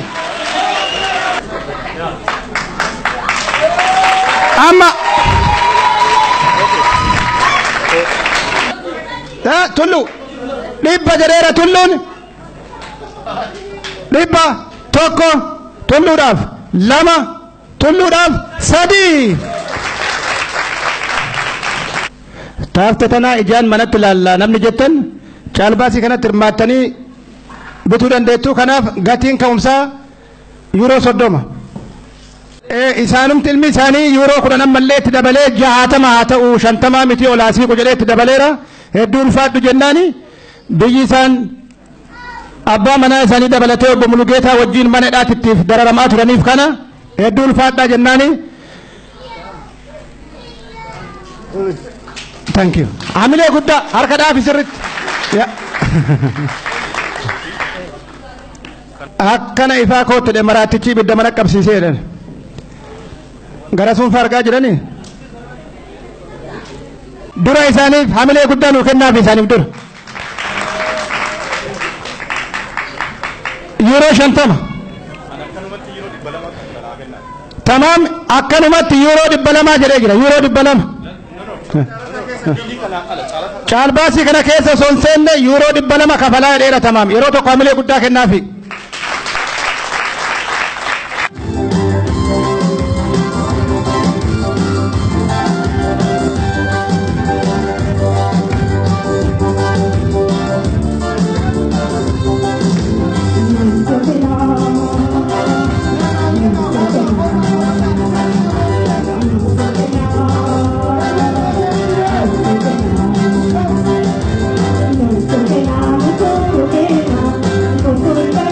amma tullu dhibba jedheera tulluun dhibba tokko tulluudhaaf lama tulluudhaaf sadii taafte tanaa ijaan manatti ilaalla namni jettan caalbaasii kanatti hirmaattanii bituu dandeettu kanaaf gatiin ka'umsaa yuuroo soddoma isaanumti ilmi isaanii yuuroo kudhan ammallee itti dabalee jahaatama haa ta'u shantamaa miti olaasii jedhee itti dabaleera hedduu ulfaadhu jennaani biyyi isaan abbaa manaa isaanii dabalatee obbo Mulugeetaa wajjin mana hidhaatittiif dararamaa turaniif kana hedduu ulfaadhaa jennaani. Thank you. Hamilee guddaa harka dhaafi sirritti. Akkana ifaa koottidhe maraattichi ibidda mana qabsiisee jedhan. Gara sun fargaa jiranii. Dura isaaniif hamilee guddaa nuu kennaafi isaaniif dura. Yuuroo shantama. Tamaam akkanumatti yuuroo dhibba lamaa jedhee jira yuuroo dhibba lama. Caalbaasii kana keessa osoo hin seenne yuuroo dhibba lama kafalaa jedheera tamaam yeroo tokko hamilee guddaa kennaafi. Thank you.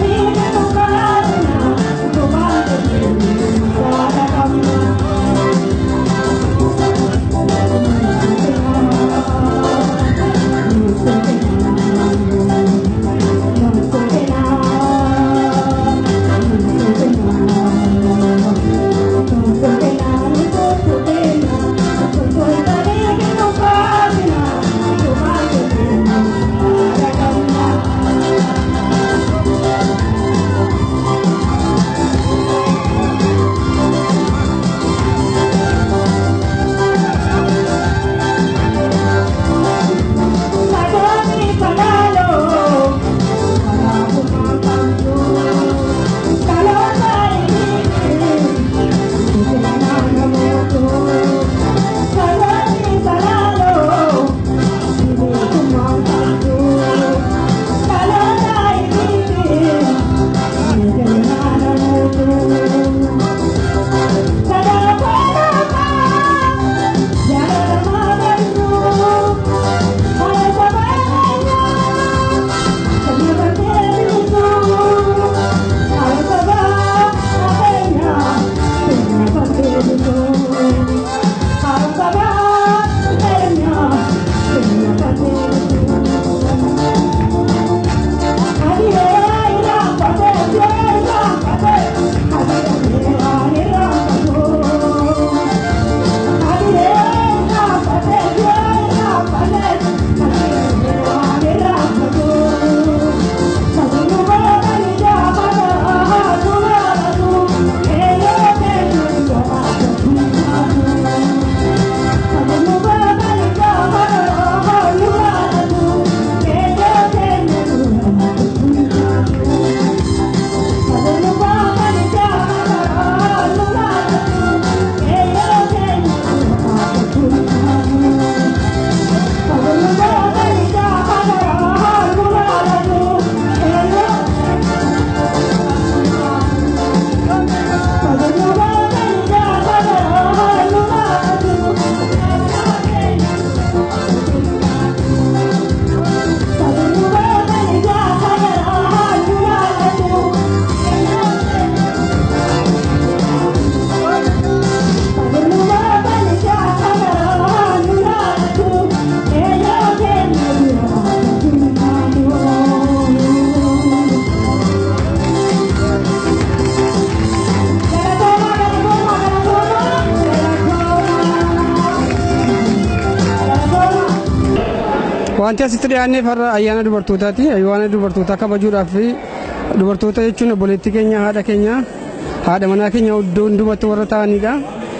Wanti asitti dhiyaanneef har'a ayyaana dubartootaati. Ayyaana dubartootaa kabajuudhaaf dubartoota jechuun obboleettii keenya haadha keenya haadha manaa keenya iddoo hundumatti warra ta'anidha.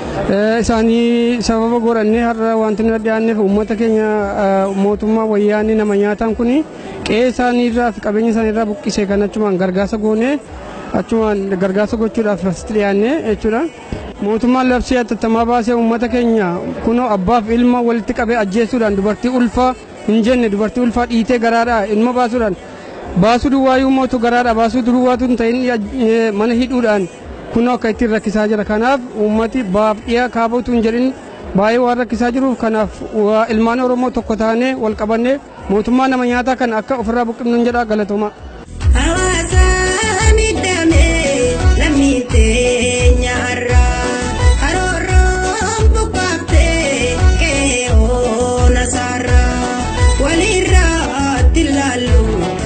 Isaanii sababa godhannee har'a wanti nu dhiyaanneef uummata keenya mootummaa wayyaanii nama nyaataan kuni qe'ee isaaniirraa fi qabeenya isaaniirraa buqqisee kan achumaan gargaarsa goonee achumaan gargaarsa gochuudhaaf asitti dhiyaannee jechuudha. Mootummaan labsii hatattamaa baasee uummata keenya kunoo abbaaf ilma walitti qabee ajjeesuudhaan dubartii ulfaa hin jenne dubartii ulfaa dhiitee garaadhaa ilma baasuudhaan baasuu duwwaayuu mootu garaadhaa baasuu duwwaatu hin ta'in mana hidhuudhaan kunoo akka ittiin rakkisaa jira. Kanaaf uummati baaf dhiyaa kaabootu hin jedhin baay'ee waan rakkisaa jiruuf kanaaf ilmaan Oromoo tokko taanee wal qabannee mootummaa nama nyaataa kan akka ofirraa buqqifnu hin jedhaa galatooma. Hawaasa miidhamee lammii teenya har'aa haroorroon buqqaaftee qe'ee oona saarraa walirraatti ilaallu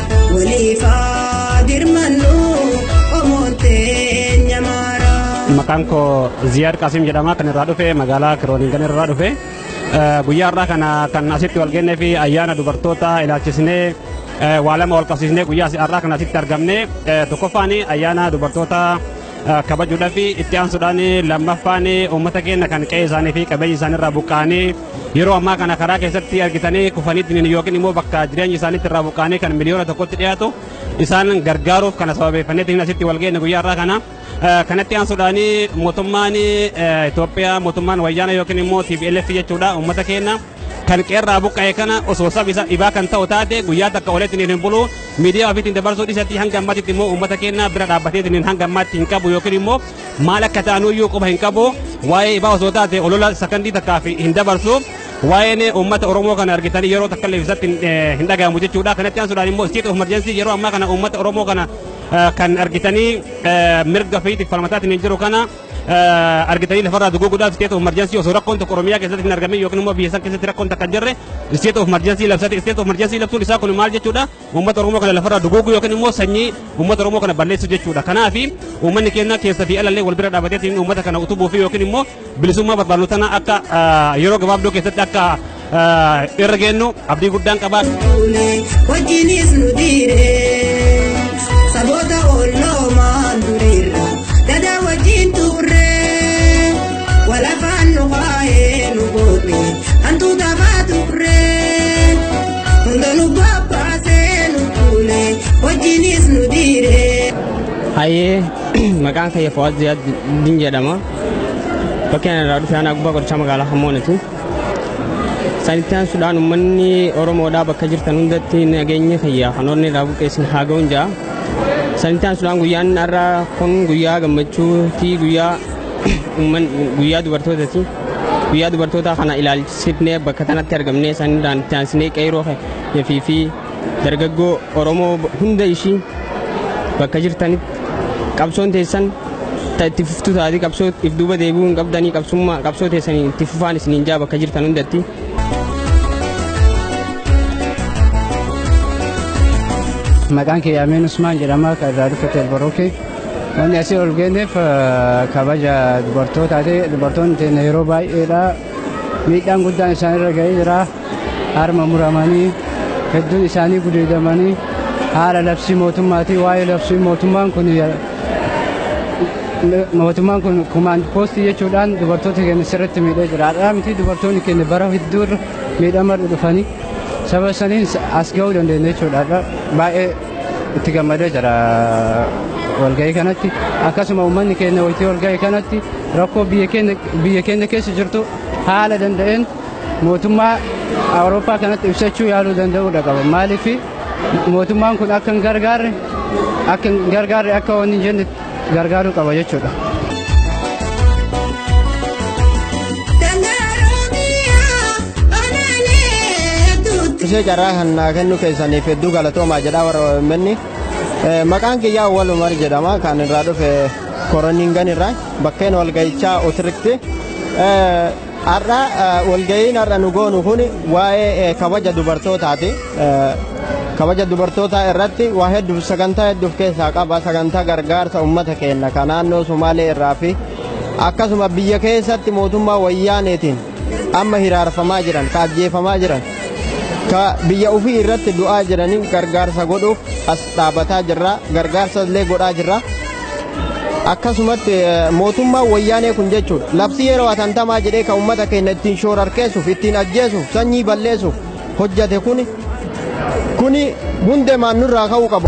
waliifaa dirmannu Oromoon teenya maaraa. Maqaan koo Ziyaad Qaasim jedhama kan irraa dhufe magaalaa Kirooniingan irraa dhufe. Guyyaa irraa kana kan asitti wal geenyee fi ayyaana dubartoota ilaalchisnee waa lama wal qabsiisnee guyyaa irraa kan asitti argamne tokkoffaan ayyaana dubartoota kabajuudhaa fi itti aansuudhaan lammaffaan uummata keenya kan qe'ee isaanii fi qabeenya isaanii irraa buqqaanii yeroo ammaa kana karaa keessatti argitanii kufaniitiin yookiin immoo bakka jireenya isaaniitti irraa buqqaanii kan miliyoona tokkotti dhiyaatu isaan gargaaruuf kana sababeeffanneetiin asitti wal geenye guyyaa irraa kana. Kanatti aansuudhaan mootummaan Itoophiyaa mootummaan wayyaana yookiin immoo T P L F jechuudha uummata keenya kan qeerraa buqqa'e kana osoo saba isa dhibaa kan ta'u taate guyyaa takka oleetiin hin bulu miidiyaa ofiitiin dabarsuu dhiisatti hanga ammaatitti immoo uummata keenya bira dhaabbateetiin hanga ammaatti hin qabu yookiin immoo maal akka ta'anuyyuu quba hin qabu waa'ee dhibaa osoo taate olola sakandii takkaaf hin dabarsu. Waa'een uummata Oromoo kana argitanii yeroo takka leefisatti hin dhagahamu jechuudha. Kanatti aansuudhaan immoo state of emergency yeroo ammaa kana uummata Oromoo kana kan argitanii mirga fiitiif falmataatiin hin jiru kana argitanii lafarraa duguuguudhaaf state of emergency osoo rakkoon tokko Oromiyaa keessatti hin argamin yookiin immoo biyya san keessatti rakkoon takka hin jirre state of emergency labsate state of emergency labsuun isaa kun maal jechuudha uummata Oromoo kana lafarraa duguuguu yookiin immoo sanyii uummata Oromoo kana balleessu jechuudha. Kanaaf uummanni keenya keessa fi alallee wal bira dhaabateetiin uummata kana utubuu fi yookiin immoo bilisummaa barbaadnu tana akka yeroo gabaabduu keessatti akka irra geenyu abdii guddaan qabaa. Wajjinis nu dhiiree saboota oolmaa duriirra dadaa wajjin turree walafaan nu kaa'ee nu goote hantuuta baaturree hunda nu babbaasee nu fuulee wajjinis nu dhiiree. Hayyee maqaan kiyya Fawwaad Ziyaad din jedhama. Bakka kana irraa dhufe aanaa gubbaa qorichaa magaalaa Hamoonati. Sanitti aansuudhaan uummanni Oromoodhaa bakka jirtan hundatti nageenya kiyya hanoonni irraa buqqeessin haa ga'uun ja'a. Sanitti aansuudhaan guyyaan har'aa kun guyyaa gammachuu fi guyyaa guyyaa dubartootaati. Guyyaa dubartootaa kana ilaalchisnee bakka kanatti argamnee sanirraan itti aansinee qeeroo fi dargaggoo Oromoo hunda ishii bakka jirtanitti qabsoon teessan itti fuftuu taate qabsoo if duuba deebi'uu hin qabdanii qabsummaa qabsoo teessanii itti fufaan isiniin jaa bakka jirtan hundatti. Maqaan kee Ameen Usmaan jedhama kan irraa dhufe Teelborooke. Wanni asii ol geenyeef kabaja dubartootaati. Dubartoonni teenya yeroo baay'eedha miidhaan guddaan isaanirra ga'ee jira. Harma muramanii hedduun isaanii gudeedamanii haala labsii mootummaati. Waa'ee labsii mootummaan kun mootummaan kun kumaand poostii jechuudhaan dubartoota keenya sirriitti miidhee jira. Har'aa miti dubartoonni keenya bara hedduurra miidhama dhufanii saba saniin as ga'uu dandeenya jechuudha. Baay'ee itti gammadee jira walga'ii kanatti. Akkasuma uummanni keenya wayitee walga'ii kanatti rakkoo biyya keenya keessa jirtu haala danda'een mootummaa Awurooppaa kanatti ibsachuu yaaluu danda'uudha qaba. Maaliif mootummaan kun akka hin gargaarre akka hin gargaarre akka wanni hin jenne gargaaruu qaba jechuudha. Ishee carraa kan naa kennu keessaniif hedduu galatoomaa jedhaa warra O M N. Maqaan kiyyaa Awwal Umar jedhama kan irraa dhufe Kirooniingan irraa bakkeen walga'ichaa Otirikti. Har'a walga'iin har'a nu goonu kun waa'ee kabaja dubartootaati. Kabaja dubartootaa irratti waa hedduu sagantaa hedduuf keessaa qaba. Sagantaa gargaarsa uummata keenya kan naannoo Sumaalee irraa fi akkasuma biyya keessatti mootummaa wayyaaneetiin amma hiraarfamaa jiran, ka ajjeefamaa jiran ka biyya ofii irratti du'aa jiranii gargaarsa godhuuf as dhaabataa jirra gargaarsa illee godhaa jirra. Akkasumatti mootummaan wayyaanee kun jechuudha labsii yeroo atantamaa jedhee kan uummata keenya ittiin shoorarkeessuuf ittiin ajjeesuuf sanyii balleessuuf hojjate kuni kuni hundemaan nurraa ka'uu qaba.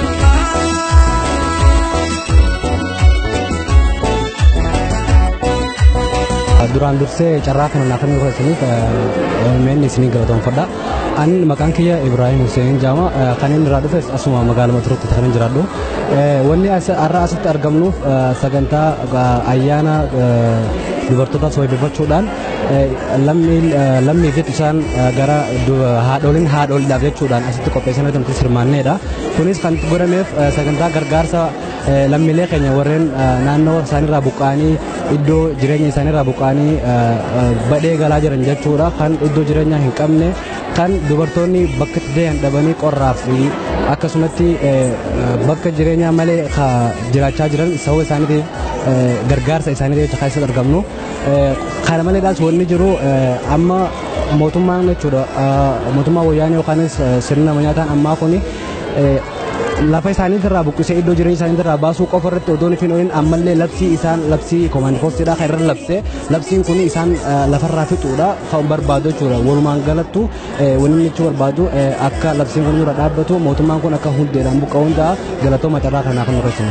Duraan dursee carraa kana naaf nu keessaniif OMN isinii galatoomfadha. Ani maqaan kiyya Ibrahim Hussein Jama kan inni irraa dhufes asuma magaalaa Maturuutti kan inni jiraadhu. Wanni har'a asitti argamnuuf sagantaa ayyaana dubartoota sababeeffachuudhaan lammii fi isaan gara haadholiin haadholiidhaaf jechuudhaan asitti qopheessanii nuti sirmaanneedha. Kunis kan godhameef sagantaa gargaarsa lammiilee keenya warreen naannoo isaaniirraa buqqaanii iddoo jireenya isaaniirraa buqqaanii badhee galaa jiran jechuudha. Kan iddoo jireenyaa hin qabne kan dubartoonni bakka itti deeman dhabanii qorraa fi akkasumatti bakka jireenyaa malee jiraachaa jiran sababa isaaniitiif gargaarsa isaaniitiif keessatti argamnu. Kana maleedhaas wanni jiru amma mootummaan jechuudha mootummaa wayyaanee yookaanis sirna nama nyaataan ammaa kuni lafa isaaniitirraa buqqisee iddoo jireenya isaaniitirraa baasuu qofa irratti odoo hin oolan ammallee labsii isaan labsii koomaand poostiidha kan irra labsee labsiin kun isaan lafarraa fixuudha kan barbaadu jechuudha. Walumaan galattu wanni jechuu barbaadu akka labsiin kun nurra dhaabbatu mootummaan kun akka hundeedhaan buqqa'uun ta'a galatooma carraa kanaaf nu rakkina.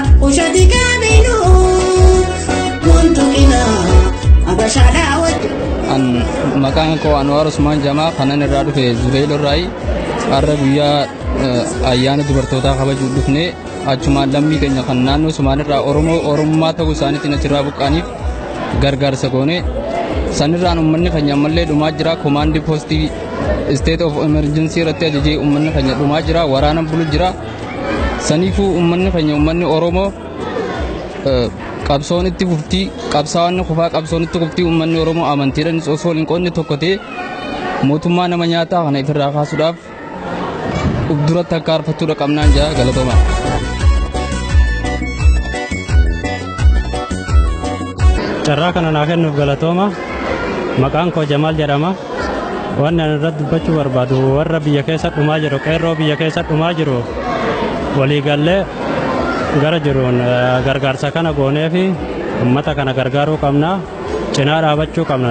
An maqaan koo Anwar Usman Jamaa kanan irraa dhufe Zubeelo Raayi har'a guyyaa ayyaana dubartootaa kabajuu dhufne achumaan lammii keenya kan naannoo Sumaanirraa Oromoo Oromummaa ta'uu isaaniitiin achirraa buqqaaniif gargaarsa goone sanirraan uummanni keenya ammallee dhumaa jira. Koomaandii poostii state of emergency irratti ajajee uummanni keenya dhumaa jira waraanaan bulu jira. Saniifuu uummanni keenya uummanni Oromoo qabsoon itti fuftii qabsaawwan kufaa qabsoon itti fuftii uummanni Oromoo amantiidhaan osoo hin qoonne tokko ta'e mootummaa nama nyaataa kana ifirraa kaasuudhaaf duratti akka harfattuudha qabnaan jaa galatooma. Carraa kana naa kennuuf galatooma. Maqaan koo Jamaal jedhama. Wanni ani irratti dubbachuu barbaadu warra biyya keessa dhumaa jiru qeerroo biyya keessa dhumaa jiru waliigallee gara jiruun gargaarsa kana goonee fi uummata kana gargaaruu qabna cinaa dhaabachuu qabna.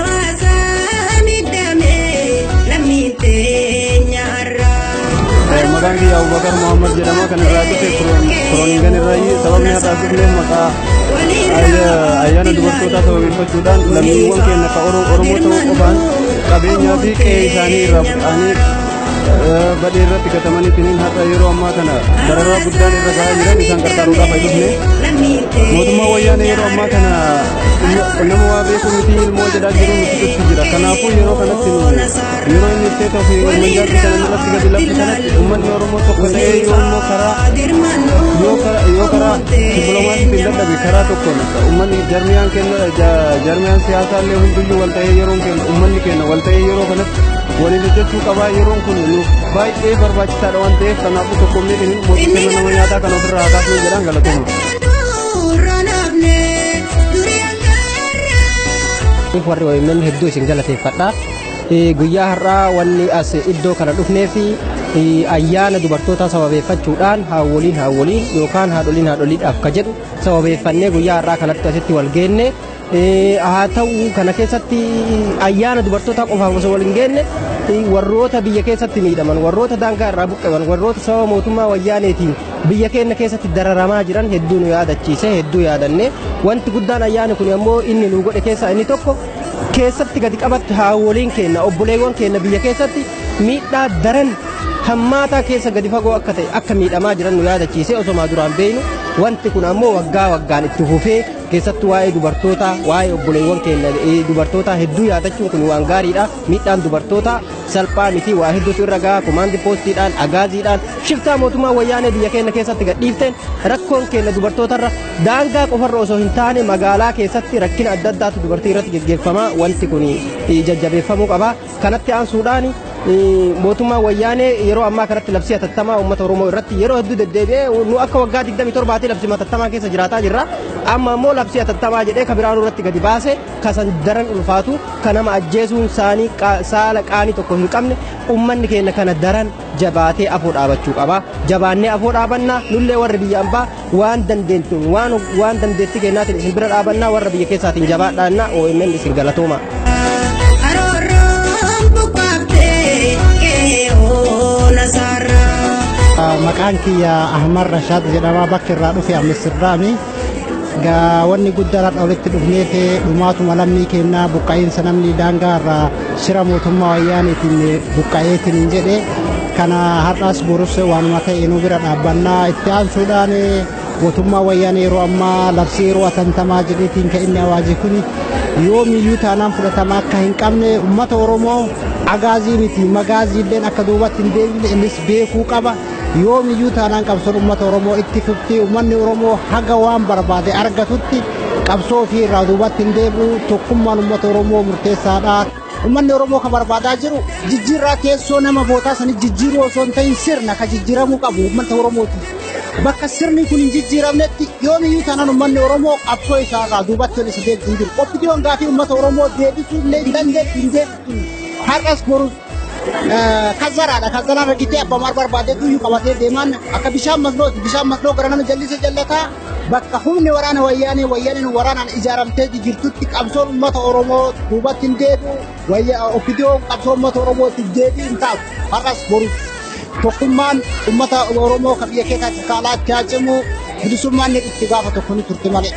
Maqaan kiyya Abubakar Muhammad jedhama kan irraa dhufe Kurooningan irraa sababni har'aa dhufneef maqaa ayyaana dubartootaa sababeeffachuudhaan lammiiwwan keenya akka Oromoo ta'uu qofaan qabeenyaa fi qe'ee isaanii irraa buqqaanii badii irratti gatamaniitiin har'a yeroo ammaa kana dararaa guddaan irra gahaa jiran isaan gargaaruudhaaf ay dhufne. Mootummaa wayyaanee yeroo ammaa kana nama waa beeku miti ilmoo jedhaa jiru nuti jira. Kanaafuu yeroo kanatti yeroo inni itti ta'u uummanni kana irratti gadi lafa kanatti uummanni Oromoo tokko ta'ee yoo immoo karaa yoo karaa yoo karaa dippiloomaasiitiin dadhabe karaa tokkoon uummanni jarmiyaan keenya jarmiyaan siyaasaa illee hundiyyuu wal ta'ee yeroo keenya uummanni keenya wal ta'ee yeroo kanatti waliin hojjechuu qabaa. Yeroon kun nuuf baay'ee barbaachisaadha waan ta'eef kanaafuu tokkoomnee dhinin mootummaa nama nyaataa kan ofirraa kaasuu jedhan galatooma. Warri OMN hedduu isin galateeffadha. Guyyaa har'aa wanni as iddoo kana dhufnee fi ayyaana dubartoota sababeeffachuudhaan haawwoliin haawwoliin yookaan haadholiin haadholiidhaaf ka jedhu sababeeffannee guyyaa har'aa kanatti asitti wal geenne. Haa ta'u kana keessatti ayyaana dubartoota qofaaf osoo wal hin geenne warroota biyya keessatti miidhaman warroota daangaa irraa buqqaman warroota sababa mootummaa wayyaaneetiin biyya keenya keessatti dararamaa jiran hedduu nu yaadachiise hedduu yaadanne wanti guddaan ayyaani kun ammoo inni nu godhe keessaa inni tokko keessatti gadi qabatti haawwoliin keenya obboleewwan keenya biyya keessatti miidhaa daran hammaataa keessa gadi fagoo akka ta'e akka miidhamaa jiran nu yaadachiise osoo duraan beeynu wanti kun ammoo waggaa waggaan itti fufee keessattuu waa'ee dubartoota waa'ee obboleewwan keenya dubartoota hedduu yaadachuun kun waan gaariidha. Miidhaan dubartoota salphaa miti waa hedduutu irra gahaa koomaandii poostiidhaan agaaziidhaan shiftaa mootummaa wayyaanee biyya keenya keessatti gadhiifteen rakkoon keenya dubartootarra daangaa qofarra osoo hin taane magaalaa keessatti rakkina adda addaatu dubartii irratti geggeeffamaa wanti kun jajjabeeffamuu qaba. Kanatti aansuudhaan mootummaa wayyaanee yeroo ammaa kanatti labsii hatattamaa uummata Oromoo irratti yeroo hedduu deddeebi'ee nu akka waggaa digdamii torbaatii labsii hatattamaa keessa jiraataa jirra. Amma immoo labsii hatattamaa jedhee kan biraan irratti gadi baase kasan daran ulfaatu kan nama ajjeesuun saanii saala qaanii tokko hin qabne uummanni keenya kana daran jabaatee afoo dhaabachuu qaba. Jabaannee afoo dhaabannaa nullee warra biyya ambaa waan dandeettu waan waan dandeetti kennaatiin isin bira dhaabannaa warra biyya keessaatiin jabaadhaannaa O M N isin galatooma. Maqaan kiyya Ahmad Rashad jedhama bakka irraa dhufe Ammisirraami. Gaa wanni guddaan walitti dhufnee fi dhumaatuma lammii kennaa buqqa'iinsa namni daangaa irraa shira mootummaa wayyaaniitiin buqqa'eetiin hin jedhe kana har'as borus waanuma ta'e nu bira dhaabbannaa itti aansuudhaan mootummaa wayyaanee yeroo ammaa labsii yeroo atantamaa jedheetiin kan inni awaajii kun yoomiyyuu taanaan fudhatamaa akka hin qabne uummata Oromoo agaazii miti magaaziilleen akka duubatti hin deebine innis beekuu qaba. Yoomiyyuu taanaan qabsoon uummata Oromoo itti fufti uummanni Oromoo haga waan barbaade argatutti qabsoo ofii irraa duubatti hin deebi'u tokkummaan uummata Oromoo murteessaadha. Uummanni Oromoo kan barbaadaa jiru jijjiirraa teessoo nama bootaa sanii jijjiiruu osoo hin ta'in sirna kan jijjiiramuu qabu uummata Oromooti. Bakka sirni kun hin jijjiiramnetti yoomiyyuu taanaan uummanni Oromoo qabsoo isaa irraa duubatti ol isa deebi'u hin jiru. Qophiiwwan gaafii uummata Oromoo deebisuu illee hin dandeettu hin deebitu. Har'as borus kazaraadha kazaraan argitee abbaa maar barbaadee tuyyuu qabatee deemaan akka bishaan maslooti bishaan masloo gara nama jallise jallataa bakka humni waraana wayyaanee wayyaaneen waraanaan ijaaramtee jirtutti qabsoon uummata Oromoo duubatti hin deebi'u wayyaa ofidiyoon qabsoo uummata Oromootiif deebii hin taatu har'as borus tokkummaan uummata Oromoo kan biyya keessaatti kaalaatti haa cimu bilisummaan itti gaafa tokko ni turte malee.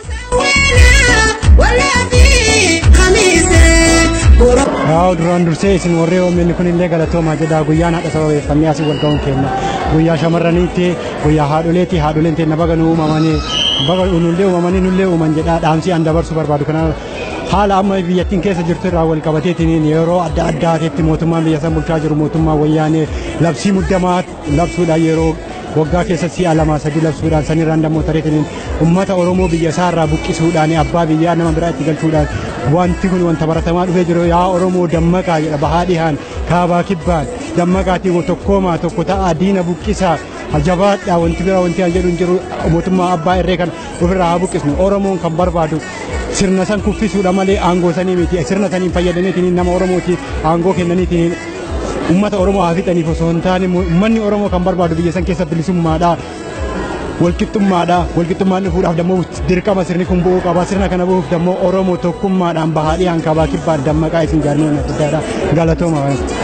Yaa duraan dursee isin warree oomishni kun illee galatoomaa jedha guyyaan haadha sababeeffannee asii wal ga'uun keenya guyyaa shamarraniitti guyyaa haadholeetti haadholeen teenna baga nu uumamanii baga nullee uumamanii nullee uuman jedha dhaamsii an dabarsuu barbaadu kana haala amma biyyattiin keessa jirtu irraa wal qabateetiin yeroo adda addaateetti mootummaan biyya san bulchaa jiru mootummaa wayyaanee labsii muddamaa labsuudhaan yeroo waggaa keessa si'a lama sadii labsuudhaan sanirraan dammoo tareetiin uummata Oromoo biyya isaa irraa buqqisuudhaan abbaa biyyaa nama biraa itti galchuudhaan wanti kun wanta baratamaa dhufee jiru yaa Oromoo dammaqaa jedha bahaa dhihaan kaabaa kibbaan dammaqaatii tokkoomaa tokko ta'a diina buqqisaa jabaadhaa wanti biraa wanti an jedhu hin jiru mootummaa abbaa irree kan ofirraa haa buqqisnu Oromoon kan barbaadu sirna san kuffisuudha malee aangoo sanii miti sirna saniin fayyadameetiin nama Oromootiif aangoo kennaniitiin ummata Oromoo haa fixaniif osoo hin taane uummanni Oromoo kan barbaadu biyya san keessa bilisummaadha walqixxummaadha walqixxummaan dhufuudhaaf dammoo dirqama sirni kun bu'uu qaba sirna kana bu'uuf dammoo Oromoo tokkummaadhaan bahaa dhiyaan kabaa kibbaan dammaqaa isin jaarmeen addaadha galatooma.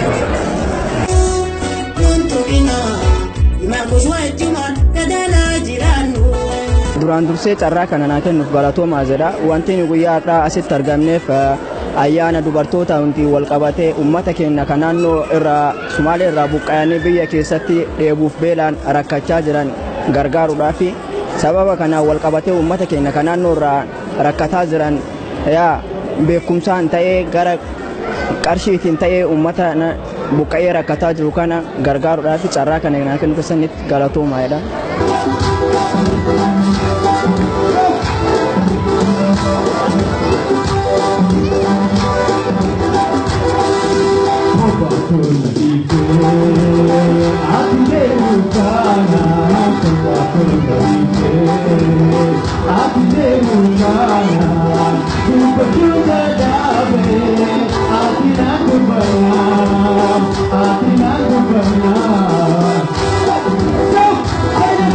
Duraan dursee carraa kana naa kennuuf galatoomaa jedha wanti nu guyyaa har'aa asitti argamneef ayyaana dubartoota hundi wal qabatee uummata keenya kan naannoo irraa Sumaalee irraa buqqa'anii biyya keessatti dheebuuf beelaan rakkachaa jiran gargaaruudhaaf sababa kanaan wal qabatee uummata keenya kan naannoo irraa rakkataa jiran yaa beekumsaan ta'ee gara qarshiitiin ta'ee uummata buqqa'ee rakkataa jiru kana gargaaruudhaaf carraa kana naa kennu keessanitti galatoomaa jedha. Atina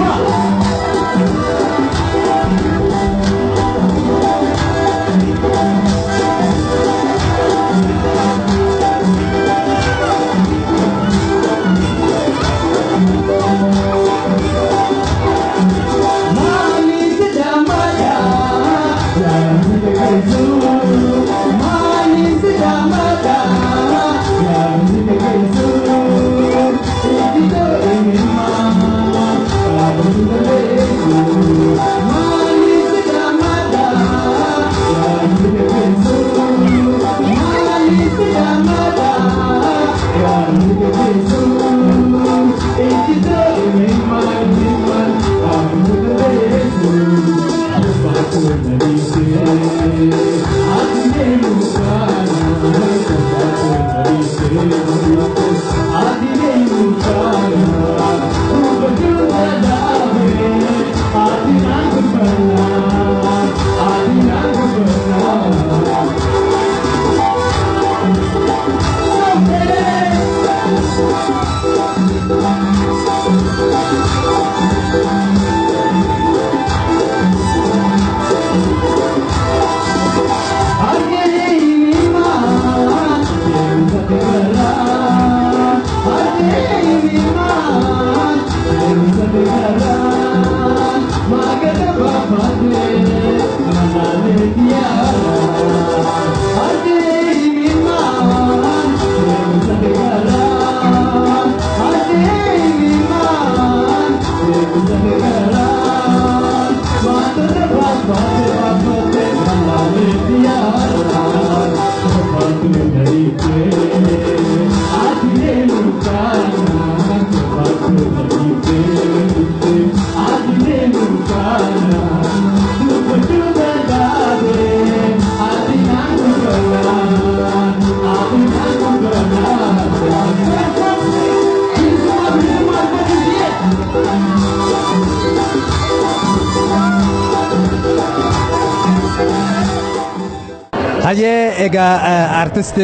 Hayyee egaa artist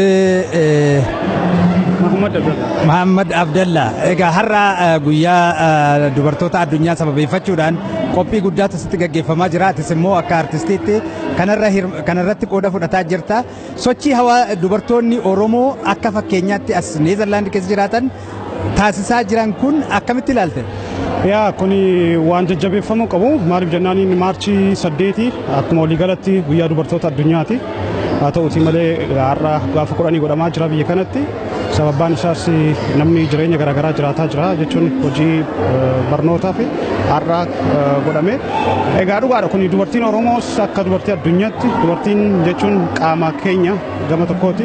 Muhammad Abdallah egaa har'a guyyaa dubartoota addunyaa sababeeffachuudhaan qophii guddaatu sitti gaggeeffamaa jira. Atis immoo akka artistiitti kanarratti qooda fudhataa jirta. Sochii hawaa dubartoonni Oromoo akka fakkeenyaatti as Neezerlaand keessa jiraatan taasisaa jiran kun akkamitti ilaalte? Yaa kuni waan jajjabeeffamuu qabu. Maaliif jennaan maarchii saddeeti akkuma waliigalatti guyyaa dubartoota addunyaati. Haa ta'uutii malee har'a gaafa kudhanii godhamaa jira biyya kanatti. Sababaan isaas namni jireenya garaagaraa jiraataa jira jechuun hojii barnootaa fi har'a godhame. Egaa dhugaadha kuni dubartiin Oromoos akka dubartii addunyaatti dubartiin jechuun qaama keenya gama tokkooti.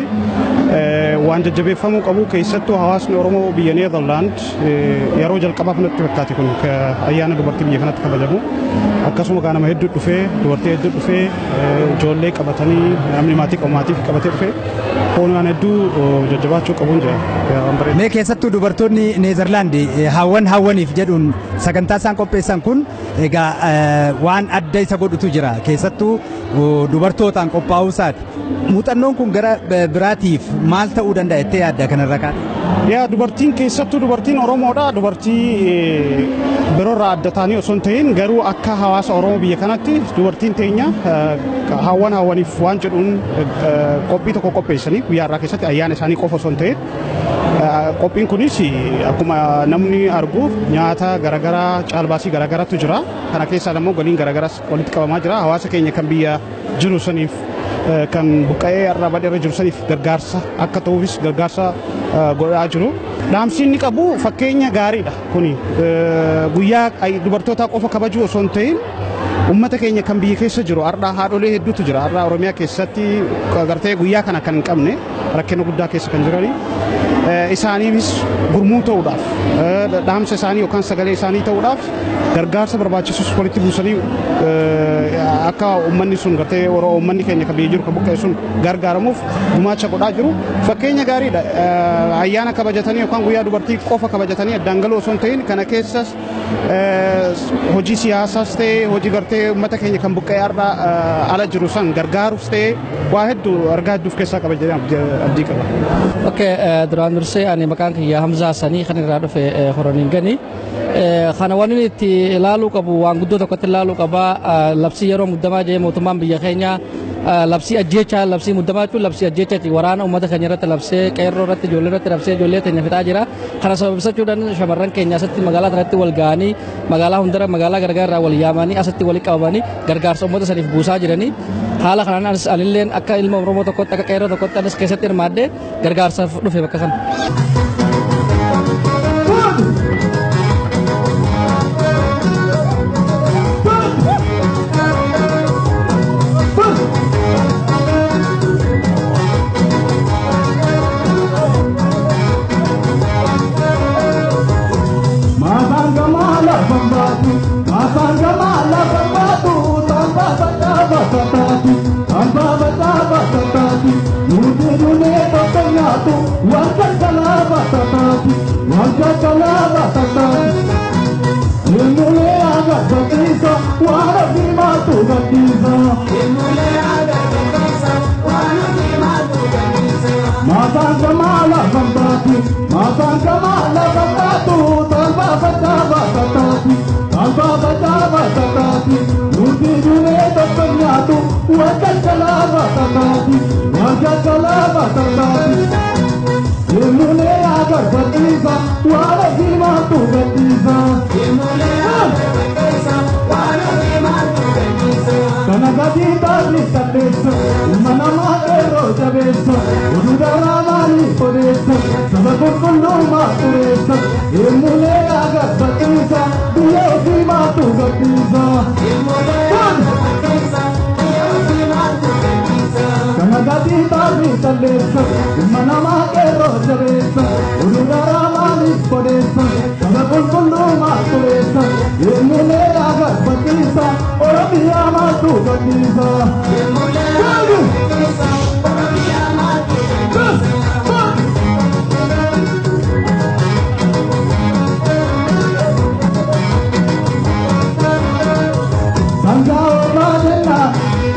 Waan jajjabeeffamuu qabu keessattuu hawaasni Oromoo biyya Neezerlaand yeroo jalqabaaf natti fakkaate kun ayyaana dubartii biyya kanatti kabajamu. Akkasuma gaa nama hedduu dhufee dubartii hedduu dhufee ijoollee qabatanii namni maatii qabaatiif qabatee dhufee foonaan hedduu jajjabaachuu qabuun jira. Mee keessattuu dubartoonni Neezerlaand hawwan hawwaniif jedhuun sagantaa isaan qopheessan kun egaa waan adda isa godhutu jira. Keessattuu dubartootaan qophaa'uu isaati. Muuxannoon kun gara biraatiif maal ta'uu danda'a jettee yaadda kanarra kaa'e? Yaa dubartiin keessattuu dubartiin Oromoodha. Dubartii biroorraa adda taanii osoo hin ta'in garuu akka hawaasa Oromoo biyya kanatti dubartiin teenya hawwan hawwaniif waan jedhuun qophii tokko qopheessanii guyyaa irraa keessatti ayyaana isaanii qofa osoo hin ta'in qophiin kunis akkuma namni argu nyaata garaagaraa caalbaasii garaagaraatu jira. Kana keessaa immoo galiin garaagaraas walitti qabamaa jira. Hawaasa keenya kan biyya jiru saniif kan buqqa'ee har'a badeerra jiru saniif gargaarsa akka ta'uufis gargaarsa godhaa jiru. Dhaamsi inni qabu fakkeenya gaariidha kuni guyyaa dubartoota qofa kabajuu osoo hin ta'in ummata keenya kan biyya keessa jiru har'a haadholee hedduutu jira. Har'a Oromiyaa keessatti gartee guyyaa kana kan hin qabne rakkina guddaa keessa kan jirani. Isaaniifis gurmuu ta'uudhaaf dhaamsa isaanii yookaan sagalee isaanii ta'uudhaaf gargaarsa barbaachisus walitti buusanii akka uummanni sun gartee uummanni keenya kan biyya jiru kan buqqa'e sun gargaaramuuf gumaacha godhaa jiru. Fakkeenya gaariidha. Ayyaana kabajatanii yookaan guyyaa dubartii qofa kabajatanii addaan galuu osoo hin ta'in kana keessas hojii siyaasaas ta'ee hojii gartee uummata keenya kan buqqa'e har'a ala jiru san gargaaruus ta'ee waa hedduu argaa hedduuf keessaa qaba jedhee abdii qaba. Okay, duraan dursee ani maqaan kiyya Hamzaa Sanii kan irraa dhufe Horoniin gani. Kana waan inni itti ilaaluu qabu waan guddoo tokkotti ilaaluu qaba. Labsii yeroo muddamaa jee mootummaan biyya keenya labsii ajjeechaa labsii muddamaa jechuun labsii ajjeechaati. Waraana uummata keenya irratti labsee qeerroo irratti ijoollee irratti labsee ijoollee keenya fixaa jira. Kana sababsiisachuudhaan shamarran keenya asitti magaalaa kanatti wal ga'anii magaalaa hundarra magaalaa garagaraa irraa wal yaamanii asitti walitti qabamanii gargaarsa uummata saniif buusaa jiranii. Haala kanaan anis anilleen akka ilma Oromoo tokkotti akka qeerroo tokkotti anis keessatti hirmaadhee gargaarsaaf dhufe bakka kana.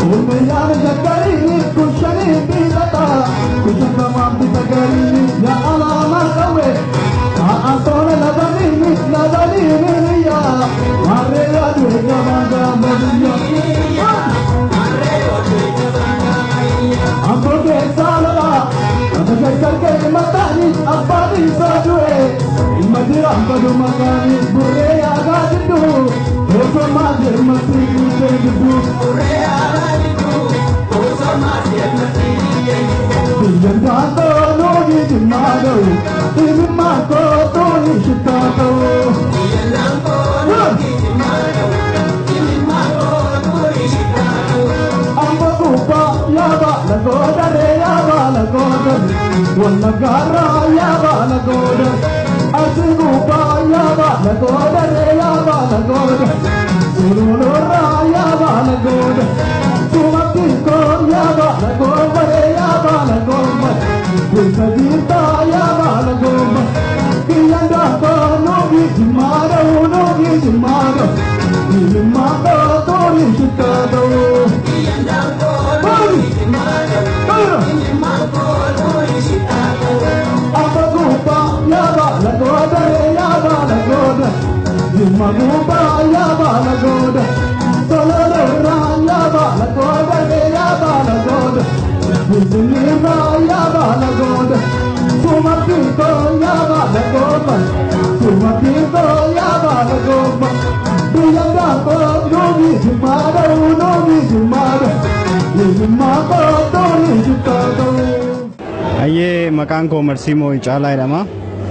والميان زكريني كل شريك بيغطى كل شكما بتقريني يا الله ما قوي أعطون لبنيني لبنيني يا مرة يا دوجة مانجا مديا أبو كيسالما أبو كيسالك مطاني أبادي سادوي المدير أبدو مكاني بريا غاددو وصو ما دير مسيكي تجدو بريا غاددو وصو ما دير مسيكي بيان داتو نوغي جمالو إمما كوتو نشتاتو بيان داتو نوغي جمالو إمما كوتو نشتاتو أمبا كوبا يابا لغودا ريابا لغودا والنغارا يابا لغودا أسيبوبا يابا لغودا ريابا لغودا سنونورا يابا لغودا سومتيكو يابا لغودا ريابا لغودا ويسديتا يابا لغودا كيانداكو نوغي جمارو نوغي جمارو نيماكو توري شتادو كيانداكو نوغي جمارو نيماكو توري شتادو أبغوبا يابا لغودا يابا لغودا نيماغوبا يابا لغودا سولورا يابا لغودا يابا لغودا ويسديتا يابا لغودا سومتيكو يابا لغودا سومتيكو يابا لغودا Biyandako nogi jumada nogi jumada yimako toni jitado. Ayyee maqaan koo Marsiimoo Caalaa jedhama.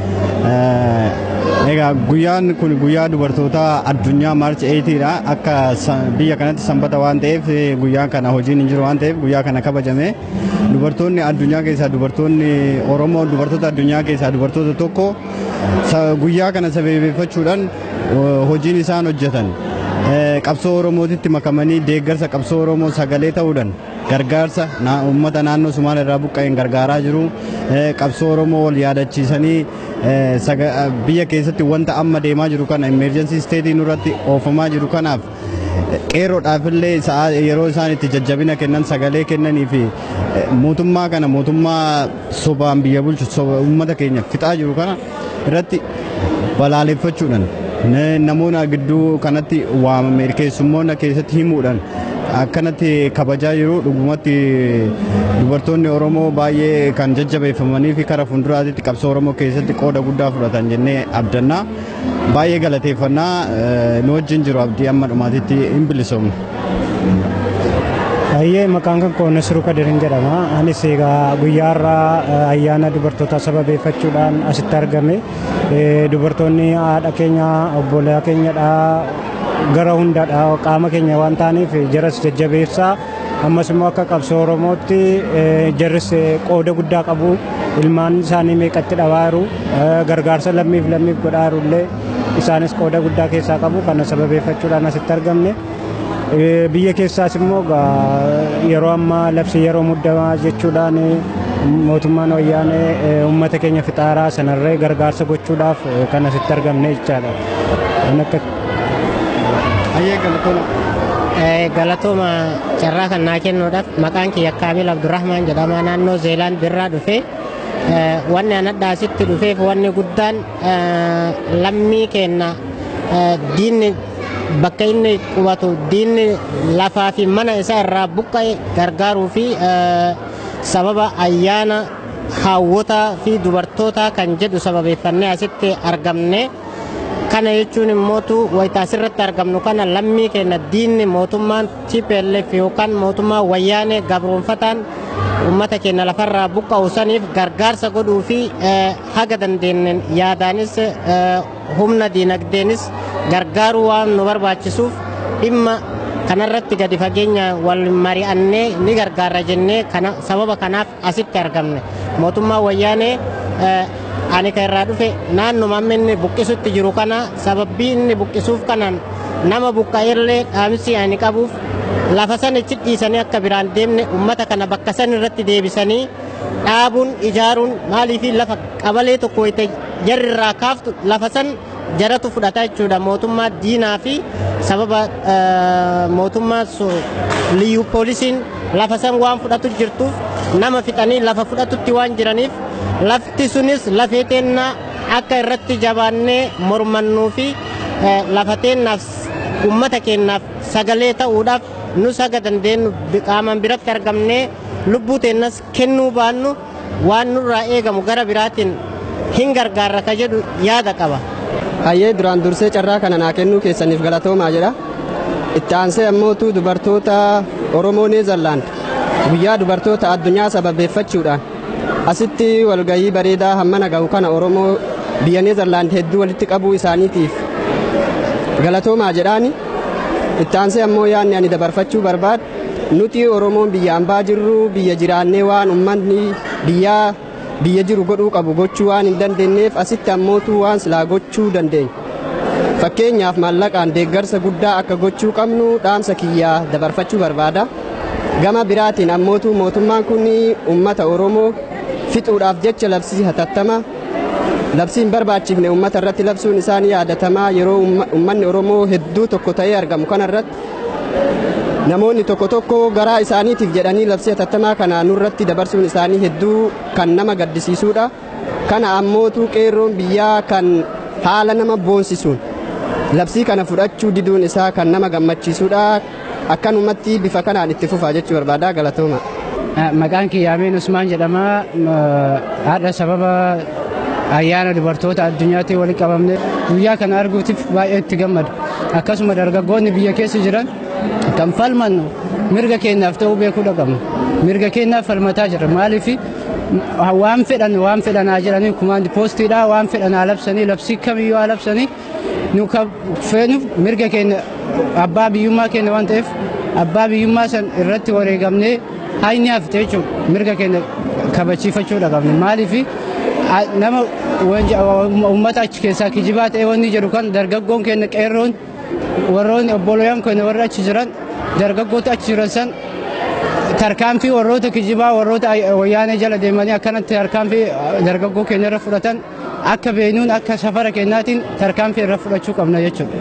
Egaa guyyaan kun guyyaa dubartoota addunyaa maarchi saddeetidha. Akka biyya kanatti sanbata waan ta'eef guyyaa kana hojiin hin jiru waan ta'eef guyyaa kana kabajame. Dubartoonni addunyaa keessaa dubartoonni Oromoo dubartoota addunyaa keessaa dubartoota tokko guyyaa kana sababeeffachuudhaan hojiin isaan hojjetan qabsoo Oromootitti makamanii deeggarsa qabsoo Oromoo sagalee ta'uudhaan gargaarsa uummata naannoo Sumaalee irraa buqqa'een gargaaraa jiru. Qabsoo Oromoo wal yaadachiisanii biyya keessatti wanta amma deemaa jiru kana emergency state nurratti oofamaa jiru kanaaf qeerroodhaafillee yeroo isaan itti jajjabina kennan sagalee kennanii fi mootummaa kana mootummaa sobaan biyya bulchu uummata keenya fixaa jiru kana irratti balaaleffachuudhaan namoota gidduu kanatti waamame keessummoota keessatti himuudhaan akkanatti kabajaa jiru. Dhugumatti dubartoonni Oromoo baay'ee kan jajjabeeffamanii fi karaa fuulduraatti qabsoo Oromoo keessatti qooda guddaa fudhatan jennee abdannaa. Baay'ee galateeffannaa nu wajjin jiru abdii amma dhumaatitti hin bilisoomne. Ayyee maqaan kan koo Nasiruu Kadirin jedhama. Anis egaa guyyaarraa ayyaana dubartoota sababeeffachuudhaan asitti argame. Dubartoonni haadha keenya obbolaa keenyadha gara hundaadha qaama keenya waan ta'aniif jaras jajjabeessaa. Ammas immoo akka qabsoo Oromootti jarris qooda guddaa qabu. Ilmaan isaanii meeqatti dhabaa jiru. Gargaarsa lammiif lammiif godhaa jirullee isaanis qooda guddaa keessaa qabu. Kana sababeeffachuudhaan asitti argamne. Biyya keessaas immoo yeroo ammaa labsii yeroo muddamaa jechuudhaan mootummaan wayyaanee uummata keenya fixaaraa sanarree gargaarsa gochuudhaaf kan asitti argamne jechaadha. Galatooma carraa kan naa kennuudhaaf maqaan kiyya Kaamil Abdurrahmaan jedhama. Naannoo Zeelaan birraa dhufe wanni an adda asitti dhufeef wanni guddaan lammii keenya diinni bakka inni qubatu diinni lafaa fi mana isaa irraa buqqa'e gargaaruu fi sababa ayyaana hawwotaa fi dubartootaa kan jedhu sababeeffannee asitti argamne. Kana jechuun immootu wayita asirratti argamnu kana lammii keenya diinni mootummaan T P L F yookaan mootummaa wayyaanee gabroonfataan uummata keenya lafarraa buqqa'u saniif gargaarsa godhuu fi haga dandeenyeen yaadaanis humna diinagdeenis gargaaruu waan nu barbaachisuuf dhimma kanarratti gadi fageenya wal mari'annee ni gargaarra jennee kana sababa kanaaf asitti argamne. Mootummaa wayyaanee ani kan irraa dhufe naannuma inni buqqisutti jiru kana sababii inni buqqisuuf kanan nama buqqa'ellee dhaamsi ani qabuuf lafa sana itti dhiisanii akka biraan deemne uummata kana bakka san irratti deebisanii dhaabuun ijaaruun maaliif lafa qabalee tokko wayita jarri irraa kaaftu lafa san jaratu fudhata jechuudha mootummaa diinaa fi sababa mootummaa liyyuu poolisiin lafa san waan fudhatu jirtuuf nama fixanii lafa fudhatutti waan jiraniif lafti sunis lafee teennaa akka irratti jabaannee mormannuu fi lafa teennaaf ummata keennaaf sagalee ta'uudhaaf nu saga dandeenyu qaaman biratti argamnee lubbuu teennas kennuu baannu waan nurraa eegamu gara biraatiin hin gargaarra ka jedhu yaada qaba. Hayyee duraan dursee carraa kana naa kennuu keessaniif galatoomaa jedha. Itti aansee ammootu dubartoota Oromoo Neezerlaand guyyaa dubartoota addunyaa sababeeffachuudhaan asitti walgahii bareedaa hammana gahu kana Oromoo biyya Neezerlaand hedduu walitti qabuu isaaniitiif galatoomaa jedhaani. Itti aansee ammoo yaadni ani dabarfachuu barbaadu nuti Oromoon biyya ambaa jirru biyya jiraannee waan ummanni biyyaa biyya jiru godhuu qabu gochuu waan hin dandeenyeef asitti ammootu waan silaa gochuu dandeenya. Fakkeenyaaf maallaqaan deeggarsa guddaa akka gochuu qabnu dhaamsa kiyyaa dabarfachuu barbaada. Gama biraatiin ammootu mootummaan kun ummata Oromoo fixuudhaaf jecha labsii hatattama labsiin barbaachifne ummata irratti labsuun isaanii yaadatamaa yeroo ummanni Oromoo hedduu tokko ta'ee argamu kanarratti namoonni tokko tokko garaa isaaniitiif jedhanii labsii hatattamaa kana nurratti dabarsuun isaanii hedduu kan nama gaddisiisuudha. Kana ammootu qeerroon biyyaa kan haala nama boonsisuun labsii kana fudhachuu diduun isaa kan nama gammachiisuudha. Akkanumatti bifa kanaan itti fufaa jechuu barbaada. Galatooma. Maqaan kiyya Ameen Usmaan jedhama. Haadha sababa ayyaana dubartoota addunyaatti walitti qabamne guyyaa kana arguutiif baay'ee itti gammadu. Akkasuma dargaggoonni biyya keessa jiran kan falmannu mirga keenyaaf ta'uu beekuu qabna. Mirga keenyaaf falmataa jira. Maaliif waan fedhan waan fedhanaa jedhanii kumaandi poostiidhaa waan fedhanaa labsanii labsii kamiyyuu labsanii nu feenuuf mirga keenya abbaa biyyummaa keenya waan ta'eef abbaa biyyummaa san irratti wareegamnee hayni hafte jechuudha. Mirga keenya kabachiifachuu qabna. Maaliif nama uummata achi keessaa kijibaa ta'e wanni jedhu kan dargaggoon keenya qeerroon warroonni obboloyaan keenya warra achi jiran dargaggoota achi jiran san tarkaanfii warroota kijibaa warroota wayyaanee jala deemanii akkanatti tarkaanfii dargaggoo keenya irra fudhatan akka beenuun akka safara keenyaatiin tarkaanfii irra fudhachuu qabna jechuudha.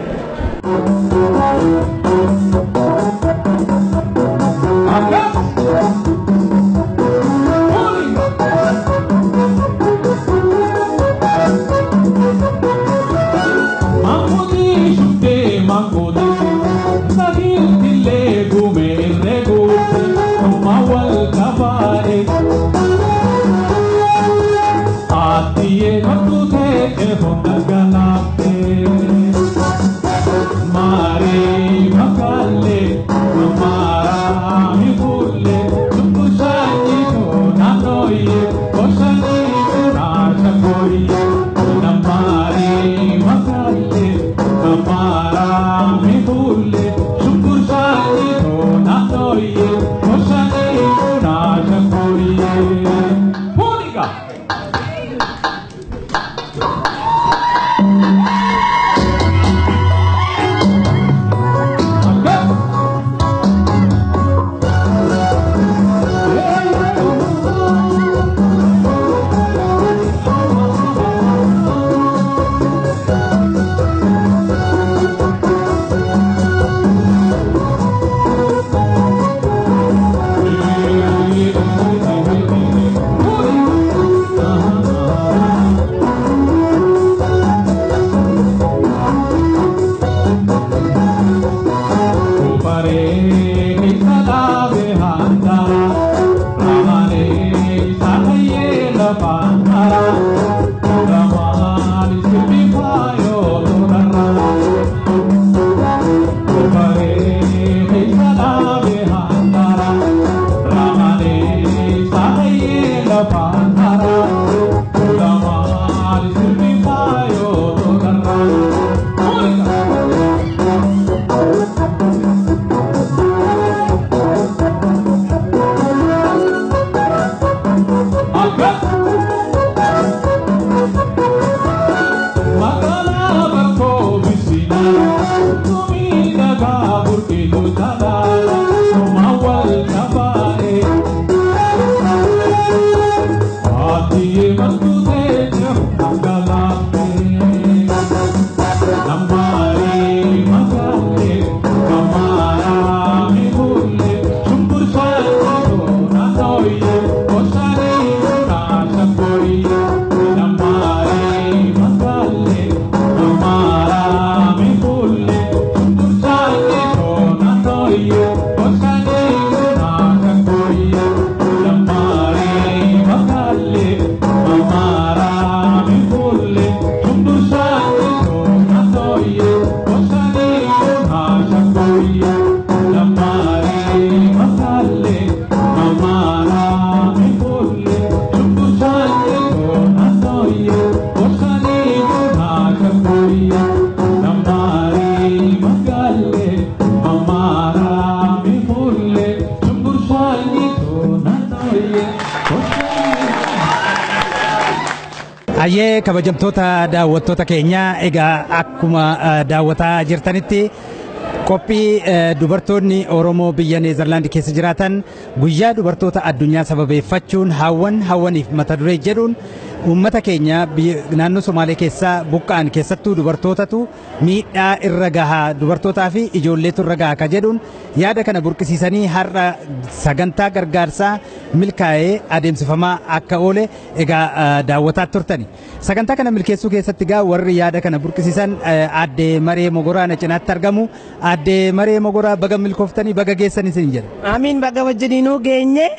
Ayyee kabajamtoota daawwattoota keenya egaa akkuma daawwataa jirtanitti qophii dubartoonni Oromoo biyya Neezerlaand keessa jiraatan guyyaa dubartoota addunyaa sababeeffachuun hawwan hawwaniif mata duree jedhuun uummata keenya naannoo Somaalee keessaa buqqa'an keessattuu dubartootatu miidhaa irra gahaa dubartootaa fi ijoolleetu irra gahaa ka jedhuun yaada kana burqisiisanii har'a sagantaa gargaarsaa milkaa'ee adeemsifamaa akka oole egaa daawwataa turtani. Sagantaa kana milkeessuu keessatti gaa warri yaada kana burqisiisan aadde Maree Mogoraa na cinaatti argamu. Aadde Maree Mogoraa baga milkooftanii baga geessanii isin jedha. Amiin baga wajjiniinuu geenye.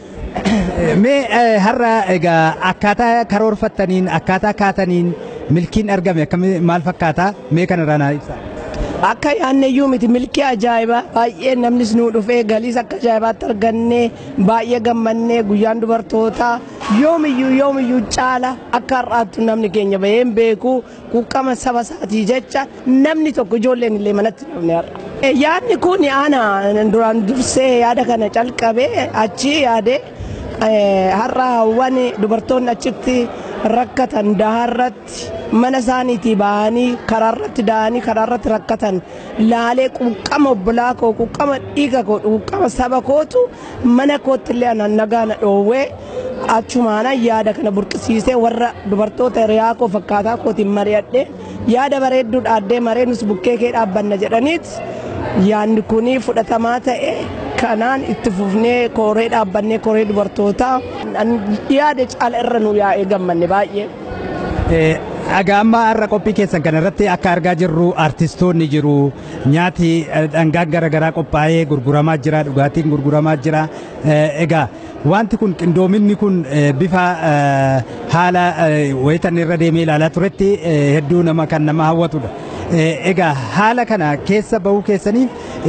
Mee har'a egaa akkaataa karoorfattaniin akkaataa kaataniin milkiin argame akkami maal fakkaata mee kanarraa naa ibsaa. Akka yaanneyyuu miti milkii ajaa'ibaa baay'ee namnis nuu dhufee galiis akka ajaa'ibaatti argannee baay'ee gammannee guyyaan dubartootaa yoomiyyuu yoomiyyuu caala akka har'aattu namni keenya bahee hin beeku quuqqama saba isaatii jecha namni tokko ijoolleen illee manatti namni har'a. Yaadni kun ana duraan dursee yaada kana calqabee achi yaadee har'a hawwan dubartoonni achitti rakkatan daharratti mana isaaniitii bahanii karaarratti da'anii karaarratti rakkatan laalee quuqqama obbolaa koo quuqqama dhiiga koo quuqqama saba kootu mana kootti illee anan nagaana dhoowwee achumaana yaada kana burqisiisee warra dubartoota hiriyaa koo fakkaataa kootiin mari'adhee yaada bareedduu dhaaddee maree nus bukkee kee dhaabbanna jedhaniit yaadni kunii fudhatamaa ta'e kanaan itti fufnee koree dhaabbannee koree dubartootaa yaada caala irra nu yaa'ee gammanne baay'ee. Egaa amma har'a qophii keessan kanarratti akka argaa jirru artistoonni jiru nyaati dhangaan garaagaraa qophaa'ee gurguramaa jira dhugaatiin gurguramaa jira egaa wanti kun qindoominni kun bifa haala wayitan irra deemee ilaalaa turetti hedduu nama kan nama hawwatudha. Egaa haala kana keessa bahuu keessaniif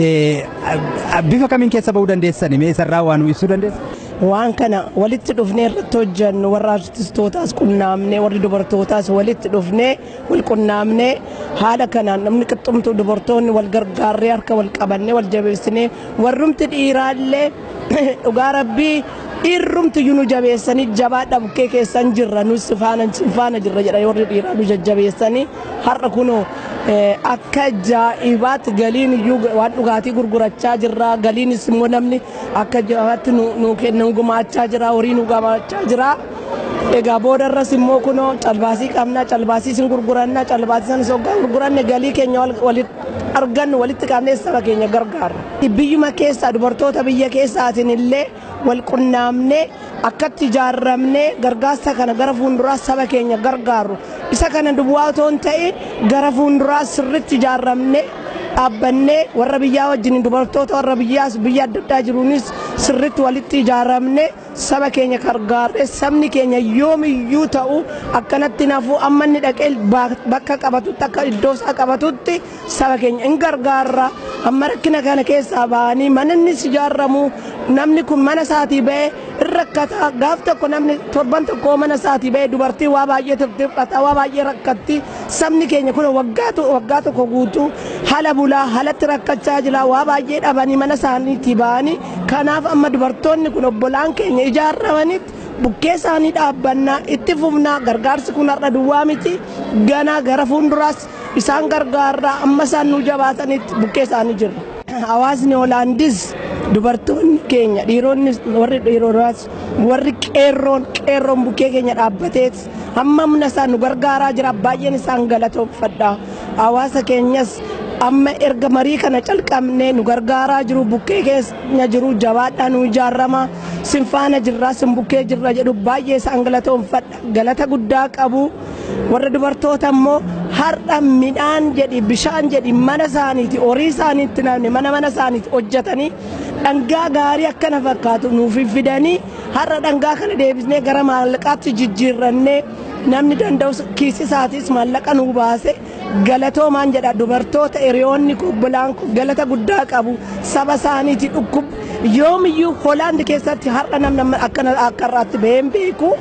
bifa kamiin keessa bahuu dandeessani mee isarraa waan ibsuu dandeessu? Waan kana walitti dhufnee irratti hojjannu warra artistootaas qunnaamnee warri dubartootaas walitti dhufnee wal qunnaamnee haala kanaan namni qixxumtu dubartoonni wal gargaarree harka wal qabannee wal jabeessinee warrumti dhiiraallee dhugaa rabbii dhiirrumti yunu jabeessanii jabaadha bukkee keessan jirra nus faana faana jirra jedha warri dhiiraa nu jajjabeessanii har'a kunoo akka ajaa'ibaatti galiin iyyuu waan dhugaatii gurgurachaa jirra galiinis immoo namni akka ajaa'ibaatti nu kennan gumaachaa jira horii nu gumaachaa jira. Egaa boodarras immoo kunoo calbaasii qabna calbaasii sin gurguranna calbaasii san soggaa gurguranne galii keenya walitti argannu walitti qabnee saba keenya gargaarra. Biyyuma keessaa dubartoota biyya keessaatiin illee wal qunnaamnee akkatti ijaarramnee gargaarsa kana gara fuulduraa saba keenya gargaaru isa kana duwwaa otoo hin ta'in gara fuulduraa sirriitti ijaarramnee dhaabbannee warra biyyaa wajjin dubartoota warra biyyaas biyya adda addaa jiruunis sirriitti walitti ijaarramnee saba keenya gargaarree sabni keenya yoomiyyuu ta'u akkanatti nafuu amma inni dhaqee bakka qabatutti akka iddoo isaa qabatutti saba keenya hin gargaarra amma rakkina kana keessaa ba'anii mana innis ijaarramu namni kun mana isaatii ba'ee rakkata gaaf tokko namni torban tokko mana isaatii ba'ee dubartii waa baay'ee tirtirfata waa baay'ee rakkatti sabni keenya kun waggaa waggaa tokko guutuu haala bulaa haalatti rakkachaa jira waa baay'ee dhabanii mana isaaniitii ba'anii kanaaf amma dubartoonni kun obbolaan keenya ijaarramanitti bukkee isaanii dhaabbannaa itti fufnaa gargaarsi kun har'a duwwaa miti ganaa gara fuulduraas isaan gargaarraa amma isaan nu jabaatanitti bukkee isaanii jirra. Hawaasni Hoolaandis dubartoonni keenya dhiironni warri dhiiroraas warri qeerroon qeerroon bukkee keenya dhaabbateet amma humna isaan nu gargaaraa jira baay'een isaan galatoomfadha. Hawaasa keenyas amma erga marii kana calqabnee nu gargaaraa jiru bukkee keenya jiru jabaadhaa nu ijaarrama sinfaana jirraa sin bukkee jirra jedhu baay'ee isaan galatoomfadha galata guddaa qabu. Warra dubartoota immoo har'a midhaan jedhi bishaan jedhi mana isaaniiti horii isaaniitti namni mana mana isaaniitti hojjetanii dhangaa gaarii akkana fakkaatu nuuf fidanii har'a dhangaa kana deebisnee gara maallaqaatti jijjiirrannee namni danda'u kiisi isaatiis maallaqa nuu baase galatoomaan jedha dubartoota hiriyoonni obbolaan kun galata guddaa qabu saba isaaniiti dhukkub yoomiyyuu Hoolaand keessatti har'a namni akkana akka irraatti baheen beeku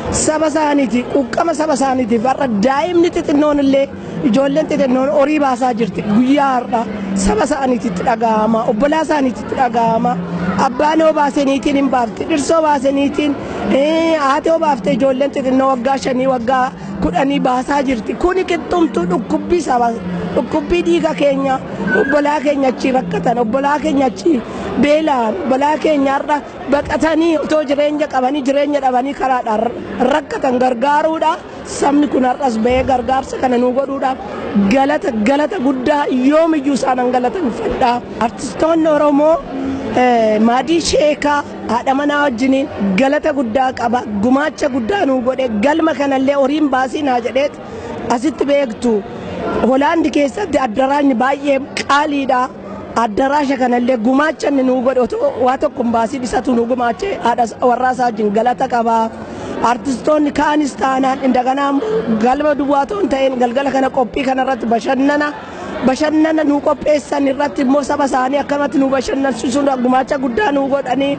saba isaaniiti quqqama saba isaaniitiif har'a daa'imni xixinnoon illee ijoolleen xixinnoon horii baasaa jirti guyyaa har'a saba isaaniititti dhaga'ama obbolaa isaaniititti dhaga'ama abbaan yoo baasaniitiin hin baafte dhirsoo baasaniitiin haati yoo baafte ijoolleen xixinnoo waggaa shanii waggaa kudhanii baasaa jirti kuni qixxumtuu dhukkubbii saba dhukkubbii dhiiga keenya obbolaa keenya achi rakkatan obbolaa keenya achi beelaan obbolaa keenya har'a baqatanii otoo jireenya qabanii jireenya dhabanii karaadhaan rakkatan gargaaruudha sabni kun har'as ba'ee gargaarsa kana nuu godhuudhaaf galata galata guddaa yoomiyyuu isaan galateeffadha artistoonni Oromoo maadii sheekaa haadha manaa wajjiniin galata guddaa qaba gumaacha guddaa nuu godhe galma kanallee horiin baasinaa jedheet asitti beektu Hoolaandi keessatti addaraashni baay'ee qaaliidha addaraasha kanallee gumaacha nuu godhe waa tokko hin baasin isatu nuu gumaache haadha warraasaa wajjin galata qaba artistoonni kaanis taanaan indaganaa galma duwwaatoon ta'een galgala kana qophii kanarratti bashannana bashannana nuu qopheessan irratti immoo saba isaanii akkamatti nuu bashannansiisuun gumaacha guddaa nuu godhanii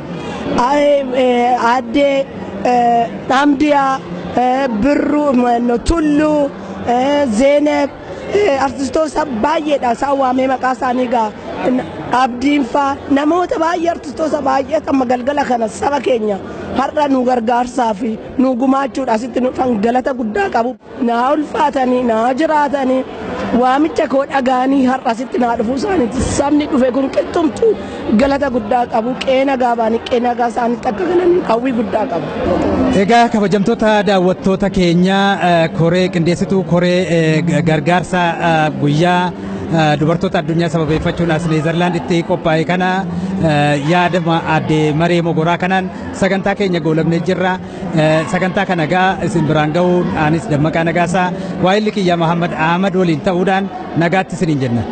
aaddee Hamdiyaa Birruu Tulluu Zeeneb artistoota baay'eedha isaan waamee maqaa isaanii gaa abdiin faa namoota baay'ee artistoota baay'ee amma galgala kana saba keenya har'a nu gargaarsaa fi nu gumaachuudha asitti nu galata guddaa qabu naa ulfaatanii naa jiraatanii waamicha koo dhagaanii har'a asitti naa dhufuu isaaniiti sabni dhufe kun qixxumtuu galata guddaa qabu qeena gaabaanii qeena gaa isaaniitti akka galanii hawwii guddaa qabu. Egaa kabajamtoota daawwattoota keenya koree qindeessituu koree gargaarsa guyyaa dubartoota addunyaa sababeeffachuun as Neezerlaanditti qophaa'e kana yaada aadde Maree Mogoraa kanaan sagantaa keenya goolabnee jirra. Sagantaa kana gaa isin biraan ga'uun anis Dammaqaa Nagaasaa waa'illi kiyya Mahammad Ahmad waliin ta'uudhaan nagaatti isiniin jenna.